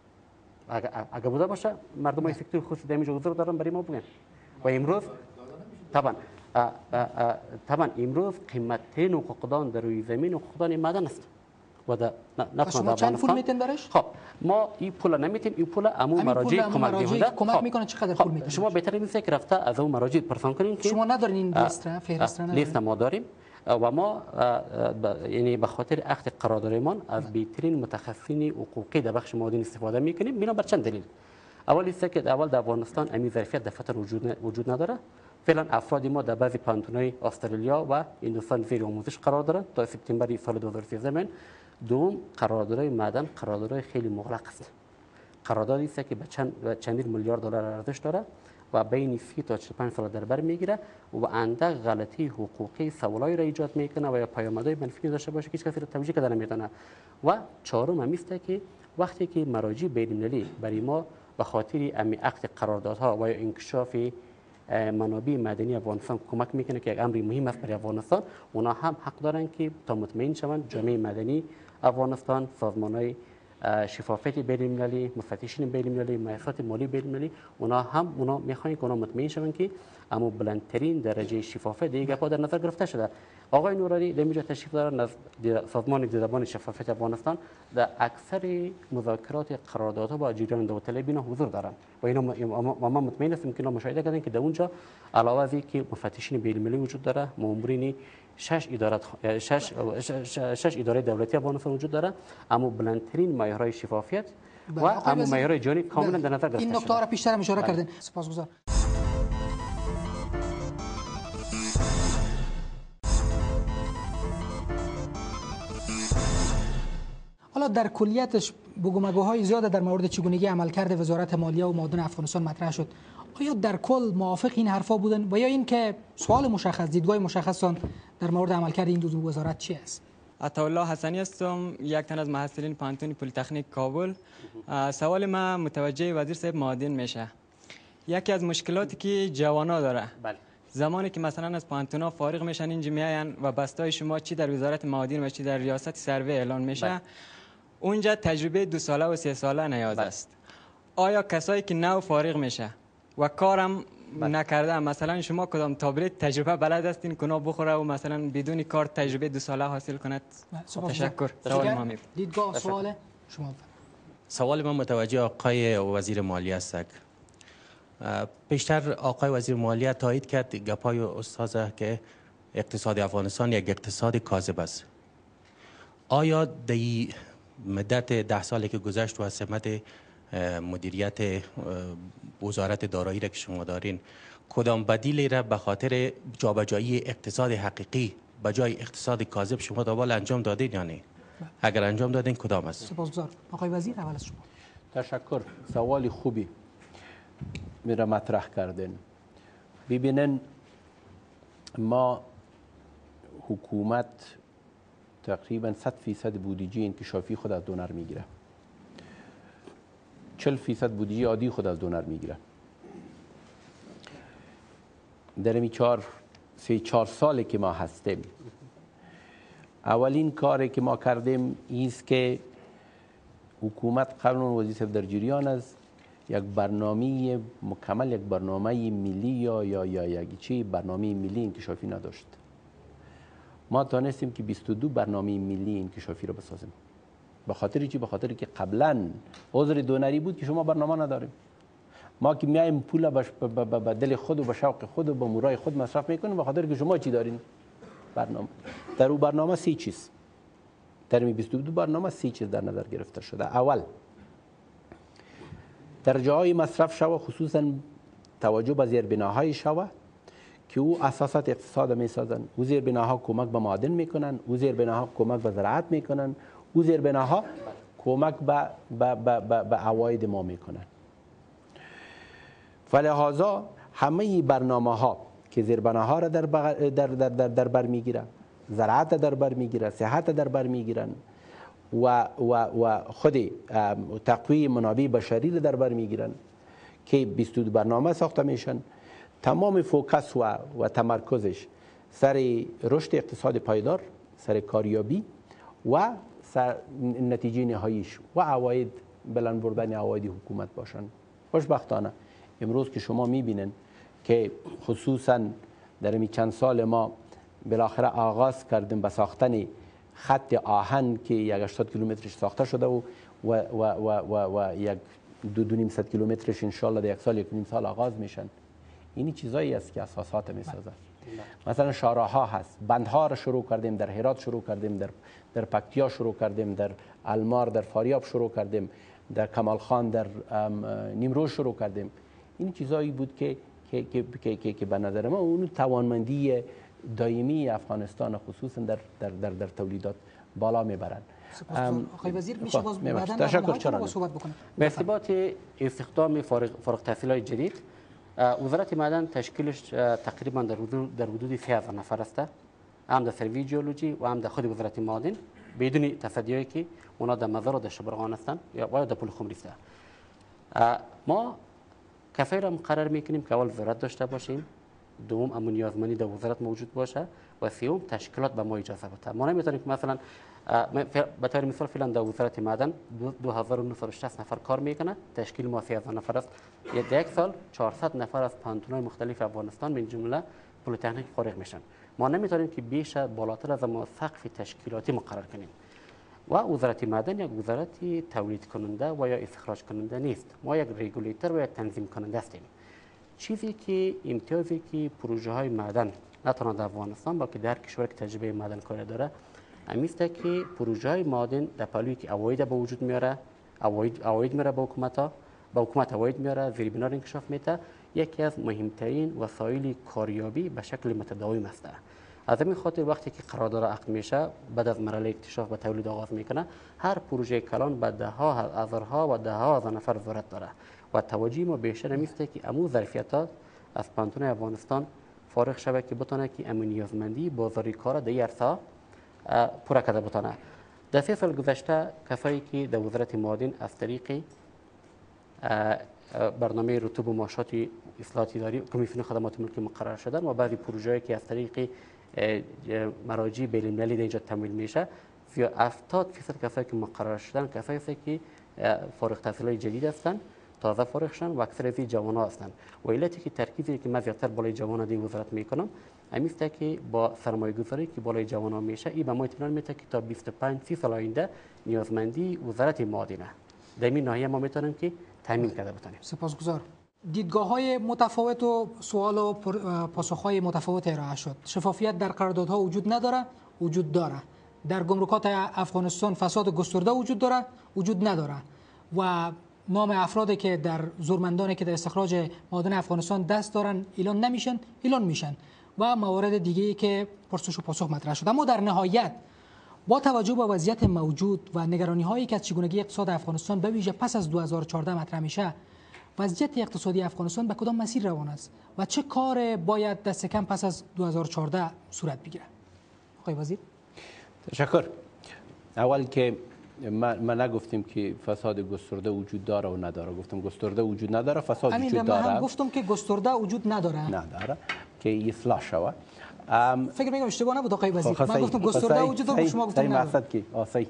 اگر اگر بوده باشه مردم های سکتور خصوصی در اینجا حضور دارن برای ما بگن. و امروز طبعا طبعا امروز قیمتترین حقوقدان در روی زمین حقوقدان معدن است و در شما چند پول میتین برش؟ خب ما این پول نمیتیم، این پول عمو مراجع کمک دهنده کمک میکنه چقدر پول میتین؟ شما بهتر نیست که رفته از اون مراجع پرسان کنین که شما ندارین این لیست را فهرست را لیست ما داریم و ما یعنی به خاطر عقد قراردادمان از بهترین متخصصین حقوقی در بخش معادن استفاده میکنیم. بنابر چند دلیل. اول است که اول در افغانستان امی ظرفیت دفتر وجود وجود نداره. فعلا افراد ما در بعضی پانتونای استرالیا و هندوستان زیر آموزش قرار دارند تا سپتامبر سال دو هزار و سیزده. دوم قراردادهای معدن قراردادهای خیلی مغلق است. قراردادی است که به چند چندین میلیارد دلار ارزش داره و بین سی تا چهل و پنج سال در بر میگیره و اندک غلطی حقوقی سوالایی را ایجاد میکنه و یا پیامدهای منفی داشته باشه که هیچ کسی را توجیه کردن نمیتونه. و چهارم هم است که وقتی که مراجع بین‌المللی برای ما به خاطر امی عقد قراردادها و یا انکشاف منابع معدنی افغانستان کمک میکنه که یک امری مهم است برای افغانستان، اونا هم حق دارن که تا مطمئن شوند جامعه مدنی افغانستان، سازمان‌های شفافیت بین‌المللی، مفتشین بین‌المللی، مؤسسات مالی بین‌المللی، اونا هم اونا میخواین که اونا مطمئن شوند که اما بلندترین درجه شفافیت دیگه پا در نظر گرفته شده. آقای نورانی در اینجا تشریف دارن از سازمان زبان شفافیت افغانستان در اکثر مذاکرات قراردادها با جریان داوطلبی اینا حضور دارن و اینا ما مطمئن هستیم که اینا مشاهده کردن که در اونجا علاوه از اینکه مفتشین بین‌المللی وجود داره، مامورین شش اداره شش شش اداره دولتی افغانستان وجود داره، اما بلندترین معیارهای شفافیت و اما معیارهای جهانی کاملا در نظر گرفته شده. این نکته را پیشتر اشاره کردین. سپاسگزارم. حالا در کلیتش بگومگوهای زیاد در مورد چگونگی عملکرد وزارت مالیه و معادن افغانستان مطرح شد. آیا در کل موافق این حرفا بودن و یا اینکه سوال مشخص، دیدگاه مشخصتان در مورد عملکرد این دو وزارت چی است؟ عطاالله حسنی هستم، یک تن از محصلین پانتون پلی‌تکنیک کابل. سوال ما متوجه وزیر صاحب معادن میشه. یکی از مشکلاتی که جوانا داره، بله، زمانی که مثلا از پانتونا فارغ میشن اینجا میاین و بستای شما چی در وزارت معادن و چی در ریاست سروی اعلان میشه، بله، اونجا تجربه دو ساله و سه ساله نیاز بله. است. آیا کسایی که نو فارغ میشه و کارم بله. نکرده، مثلا شما کدام تابلت تجربه بلد هستین که بخوره و مثلا بدون کار تجربه دو ساله حاصل کند؟ تشکر. سوال ما می دیدگاه سوال شما. سوال من متوجه آقای وزیر مالیه است. پیشتر آقای وزیر مالیه تایید کرد گپای استاد که اقتصاد افغانستان یک اقتصاد کاذب است. آیا در مدت ده سالی که گذشت و از سمت مدیریت وزارت دارایی را که شما دارین، کدام بدیلی را به خاطر جابجایی اقتصاد حقیقی به جای اقتصاد کاذب شما دوبال انجام دادین یا نه؟ اگر انجام دادین کدام است؟ سپاسگزار. آقای وزیر اول از شما. تشکر. سوال خوبی میرا مطرح کردین. ببینن ما حکومت تقریبا صد فیصد بودجه انکشافی خود از دونر میگیره. چهل فیصد بودجه عادی خود از دونر میگیره. در این چهار سه چهار سالی که ما هستیم، اولین کاری که ما کردیم ایست که حکومت قانون وظیفه در جریان است، یک برنامه مکمل، یک برنامه ملی یا یا یا یک چی برنامه ملی انکشافی نداشت. ما تانستیم که بیست و دو برنامه ملی انکشافی رو بسازیم. به خاطر چی؟ به خاطر که قبلا عذر دونری بود که شما برنامه نداریم. ما که میایم پول به دل خود و به شوق خود و به مورای خود مصرف میکنیم، به خاطر که شما چی دارین؟ برنامه. در اون برنامه سی چیز، در می بیست و دو برنامه سی چیز در نظر گرفته شده. اول در جاهای مصرف شوه، خصوصا توجه به زیربناهای شوه که او اساسات اقتصاد میسازن. او زیربناها کمک به معادن میکنن، او زیربناها کمک به زراعت میکنن، او زیربناها کمک به به به به, به عواید ما میکنن. فلهذا همه برنامه ها که زیربناها را در در در در, در بر میگیره، زراعت در بر میگیره، صحت در بر میگیرن و و و خود تقویه منابع بشری را در بر میگیرن که بیست و دو برنامه ساخته میشن. تمام فوکس و و تمرکزش سر رشد اقتصاد پایدار، سر کاریابی و سر نتیجه نهاییش و عواید، بلند بردن عواید حکومت باشن. خوشبختانه امروز که شما میبینن که خصوصا در این چند سال ما بالاخره آغاز کردیم به ساختن خط آهن که یک هشتاد کیلومترش ساخته شده و و و و, و, و یک دو دو نیم صد کیلومترش ان شاء الله در یک سال یک نیم سال آغاز میشن. این چیزایی است که اساسات میسازه. مثلا شاهراه‌ها هست، بندها رو شروع کردیم، در هرات شروع کردیم، در در پکتیا شروع کردیم، در المار در فاریاب شروع کردیم، در کمال خان در نیمروز شروع کردیم. این چیزایی بود که که که که, که به نظر ما اون توانمندی دائمی افغانستان خصوصا در در در, در تولیدات بالا میبرند. آقای وزیر میشه باز بعداً تشکر چرا صحبت بکنم. به ارتباط استخدام فارغ فارغ التحصیل‌های جدید، وزارت معدن تشکیلش تقریبا در حدود در حدود سه هزار نفر است، هم در سروی جیولوژی و هم در خود وزارت معدن، بدون تصدیایی که اونا در مزار و در شبرغان هستند یا در پل خمری است. ما کفای را مقرر میکنیم که اول وزارت داشته باشیم، دوم امن نیازمندی در وزارت موجود باشه و سوم تشکیلات به ما اجازه بده. ما نمیتونیم که مثلا به طور مثال فعلا در وزارت معدن دو هزار و نهصد و شصت نفر کار میکنه، تشکیل ما سه هزار نفر است. در یک سال چهارصد نفر از پانتون‌های مختلف افغانستان من جمله پلی‌تکنیک فارغ میشن. ما نمیتونیم که بیش بالاتر از ما سقف تشکیلاتی مقرر کنیم. و وزارت معدن یک وزارت تولید کننده و یا استخراج کننده نیست. ما یک رگولیتور و یک تنظیم کننده هستیم. چیزی که امتیازی که پروژه های معدن نه تنها در افغانستان بلکه در کشور که تجربه معدن کاری داره امیست که پروژه های معدن در پلوی که عواید به وجود میاره، عواید عواید میاره به حکومت ها، به حکومت عواید میاره، زیر بنار انکشاف میده، یکی از مهمترین وسایل کاریابی به شکل متداوم است. از همین خاطر وقتی که قرارداد عقد میشه بعد از مرحله اکتشاف و تولید آغاز میکنه، هر پروژه کلان به ده ها هزارها و ده ها هزار نفر ضرورت داره و توجه ما بیشتر میسته که امو ظرفیت ها از پانتون افغانستان فارغ شوه که بتونه که امن نیازمندی بازاری کار در عرصه پورا کرده بتونه. در سه سال گذشته کسایی که در وزارت معدن از طریق برنامه رطوب و معاشات اصلاحات اداری کمیسیون خدمات ملکی مقرر شدن و بعضی پروژه‌ای که از طریق مراجع بین‌المللی در اینجا تمویل میشه، هفتاد درصد کسایی که مقرر شدن کسایی است که فارغ التحصیل‌های جدید هستند، تازه فارغ شدن و اکثر از جوان‌ها هستند. و علتی که ترکیزی که من زیادتر بالای جوان‌ها در وزارت میکنم امیسته که با سرمایه‌گذاری که بالای جوان‌ها میشه این به ما اطمینان میده که تا بیست و پنج سی سال آینده نیازمندی وزارت معدن در این ناحیه ما میتونیم که تامین کرده بتونیم. سپاسگزار. دیدگاه‌های متفاوت و سوال و پاسخ‌های متفاوت ارائه شد. شفافیت در قراردادها وجود نداره، وجود داره. در گمرکات افغانستان فساد گسترده وجود داره، وجود نداره. و نام افرادی که در زورمندانی که در استخراج معادن افغانستان دست دارن اعلان نمیشن، اعلان میشن و موارد دیگه‌ای که پرسش و پاسخ مطرح شد. اما در نهایت با توجه به وضعیت موجود و نگرانی‌هایی که از چگونگی اقتصاد افغانستان به ویژه پس از دو هزار و چهارده مطرح میشه، وضعیت اقتصادی افغانستان به کدام مسیر روان است و چه کار باید دست کم پس از دو هزار و چهارده صورت بگیره؟ آقای وزیر. تشکر. اول که ما, ما نگفتیم که فساد گسترده وجود داره و نداره، گفتم گسترده وجود نداره، فساد وجود داره. من گفتم که گسترده وجود نداره. نداره که اصلاح شود. فکر می‌کنم اشتباه نبود آقای وزیر. من گفتم گسترده وجود داره، شما گفتید نداره. مقصد که آسایی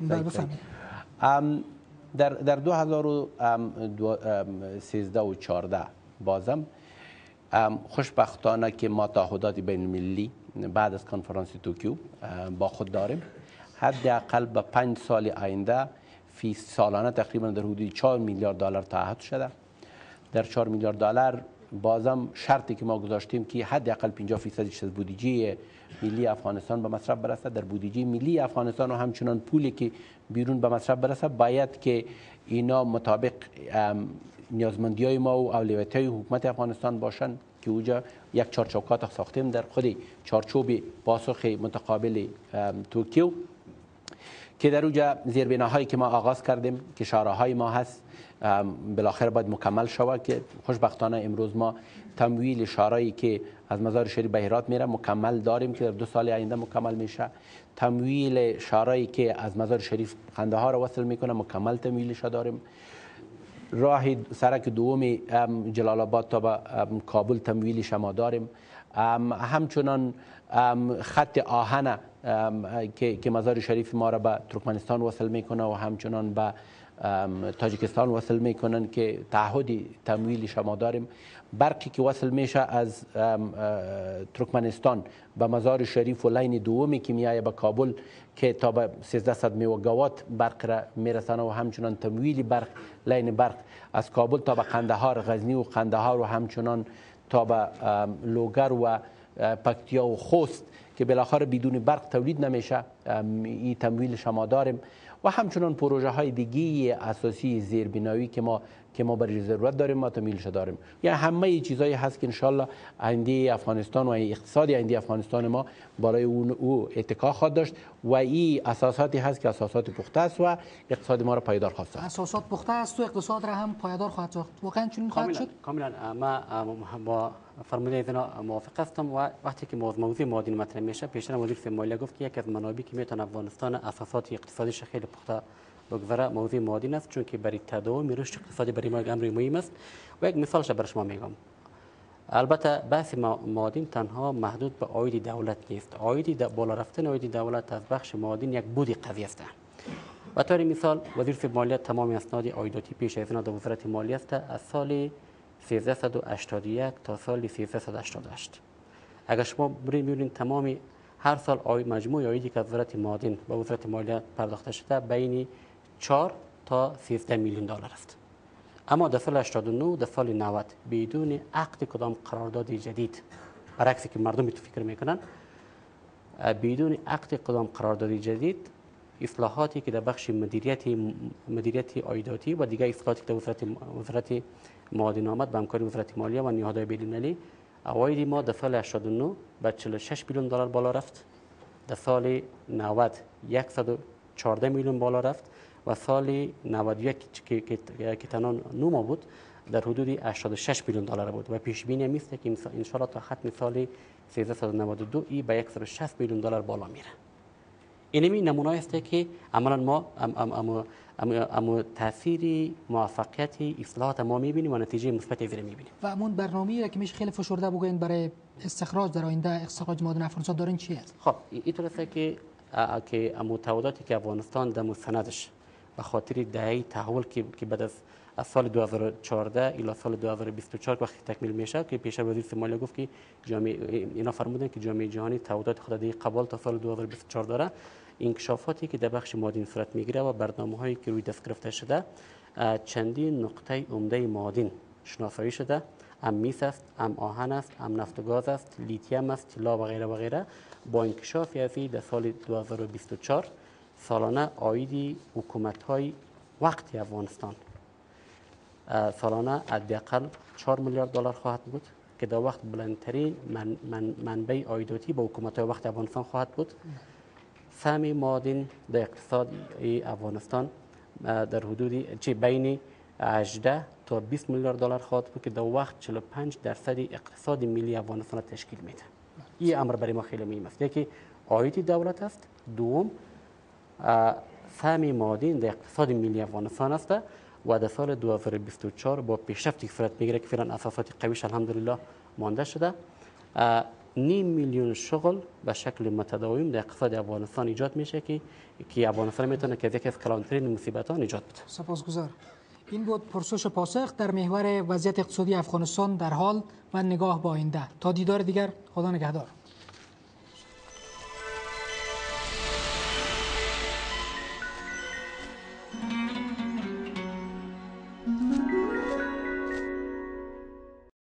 در در دو هزار و سیزده و چهارده بازم خوشبختانه که ما تعهدات بین المللی بعد از کنفرانس توکیو با خود داریم. حداقل به پنج سال آینده فی سالانه تقریبا در حدود چهار میلیارد دلار تعهد شده. در چهار میلیارد دلار بازم شرطی که ما گذاشتیم که حداقل پنجاه درصد از بودجه ملی افغانستان به مصرف برسه. در بودجه ملی افغانستان و همچنان پولی که بیرون به مصرف برسه باید که اینا مطابق نیازمندی های ما و اولویت های حکومت افغانستان باشند که اوجا یک چارچوکات ساختیم در خود چارچوب پاسخ متقابل توکیو که در اوجا زیربناهایی که ما آغاز کردیم که شاهراهای ما هست بالاخره باید مکمل شود که خوشبختانه امروز ما تمویل شاهراهایی که از مزار شریف به هرات میره مکمل داریم که در دو سال آینده مکمل میشه. تمویل شاهراهایی که از مزار شریف قندهار را وصل میکنه مکمل تمویلش داریم. راه سرک دوم جلال آباد تا به کابل تمویلش ما داریم. همچنان خط آهن که مزار شریف ما را به ترکمنستان وصل میکنه و همچنان به تاجیکستان وصل میکنن که تعهد تمویلش ما داریم. برقی که وصل میشه از ترکمنستان به مزار شریف و لین دومی که میایه به کابل که تا به سیزده میگاوات برق را میرسانه و همچنان تمویل برق لین برق از کابل تا به قندهار، غزنی و قندهار و همچنان تا به لوگر و پکتیا و خوست که بالاخره بدون برق تولید نمیشه، این تمویل شما داریم و همچنان پروژه های دیگه اساسی زیربنایی که ما که ما برای ضرورت داریم ما تمویلش داریم. یعنی همه چیزایی هست که انشالله آینده افغانستان و اقتصادی آینده افغانستان ما برای اون او اتکا خواهد داشت و این اساساتی هست که اساسات پخته است و اقتصاد ما را پایدار خواهد ساخت. اساسات پخته است و اقتصاد را هم پایدار خواهد ساخت. واقعا چنین خواهد شد؟ کاملا ما با فرموده اینا موافق هستم و وقتی که موضوع معادن مطرح میشه پیشتر وزیر مالیه گفت که یکی از منابعی که میتونه افغانستان اساسات اقتصادیش خیلی پخته بگذاره موضوع معادن است، چون که برای تداوم رشد اقتصادی برای ما امر مهم است و یک مثالش برای شما میگم. البته بحث معادن تنها محدود به عاید دولت نیست. عاید بالا رفتن عاید دولت از بخش معادن یک بود قوی است. به طور مثال وزیر مالیه تمام اسناد عایداتی پیش از این در وزارت مالیه است از سال سیزده هشتاد و یک تا سال سیزده هشتاد و هشت. اگر شما ببینید تمام هر سال عاید مجموع عایدی که از وزارت معادن به وزارت مالیه پرداخته شده بین چهار تا سیزده میلیون دلار است. اما در سال هشتاد و نه در سال نود بدون عقد کدام قرارداد جدید، برعکسی که مردم تو فکر میکنن، بدون عقد کدام قرارداد جدید اصلاحاتی که در بخش مدیریتی مدیریتی عایداتی و دیگر اصلاحاتی که در وزارت وزارت معادن آمد به همکاری وزارت مالیه و نهادهای بین‌المللی، عواید ما در سال هشتاد و نه به چهل و شش میلیون دلار بالا رفت، در سال نود صد و چهارده میلیون بالا رفت و سال نود و یک که که تنها نو بود در حدود هشتاد و شش میلیون دلار بود و پیش بینی میست که ان شاء الله تا ختم سال سیزده نود و دو ای به صد و شصت میلیون دلار بالا میره. اینمی نمونه است که عملا ما ام ام ام ام ام تاثیر موفقیت اصلاحات ما میبینیم و نتیجه مثبت زیر میبینیم. و همون برنامه‌ای را که میشه خیلی فشرده بگوین برای استخراج در آینده استخراج معادن افغانستان دارین چی است؟ خب اینطور است که که متعهداتی که افغانستان در مستندش به خاطر دهه تحول که که بعد از از سال دو هزار و چهارده الی سال دو هزار و بیست و چهار وقتی تکمیل میشه که پیش وزیر مالیه گفت که جامعه اینا فرمودن که جامعه جهانی تعهدات خود دی قبل تا سال دو هزار و بیست و چهار داره. انکشافاتی که در بخش معادن صورت میگیره و برنامه‌هایی که روی دست گرفته شده چندین نقطه عمده معادن شناسایی شده. هم میس است، هم آهن است، هم نفت و گاز است، لیتیم است، طلا و غیره و غیره. با انکشاف ازی در سال دو هزار و بیست و چهار سالانه عاید حکومت‌های وقت افغانستان سالانه حداقل چهار میلیارد دلار خواهد بود که در وقت بلندترین من من منبع عایداتی با حکومت‌های وقت افغانستان خواهد بود. سهم معادن در اقتصاد افغانستان در حدود چه بین هجده تا بیست میلیارد دلار خواهد بود که در وقت چهل و پنج درصد اقتصاد ملی افغانستان تشکیل میده. این امر برای ما خیلی مهم است. یکی عاید دولت است، دوم سهم معادن در اقتصاد ملی افغانستان است و در سال دو هزار و بیست و چهار با پیشرفتی که صورت میگیره که فعلا اساسات قویش الحمدلله مانده شده، نیم میلیون شغل به شکل متداوم در اقتصاد افغانستان ایجاد میشه که که افغانستان میتونه که یکی از کلانترین مصیبت‌ها ایجاد بده. سپاسگزار. این بود پرسش و پاسخ در محور وضعیت اقتصادی افغانستان در حال و نگاه به آینده. تا دیدار دیگر، خدا نگهدار.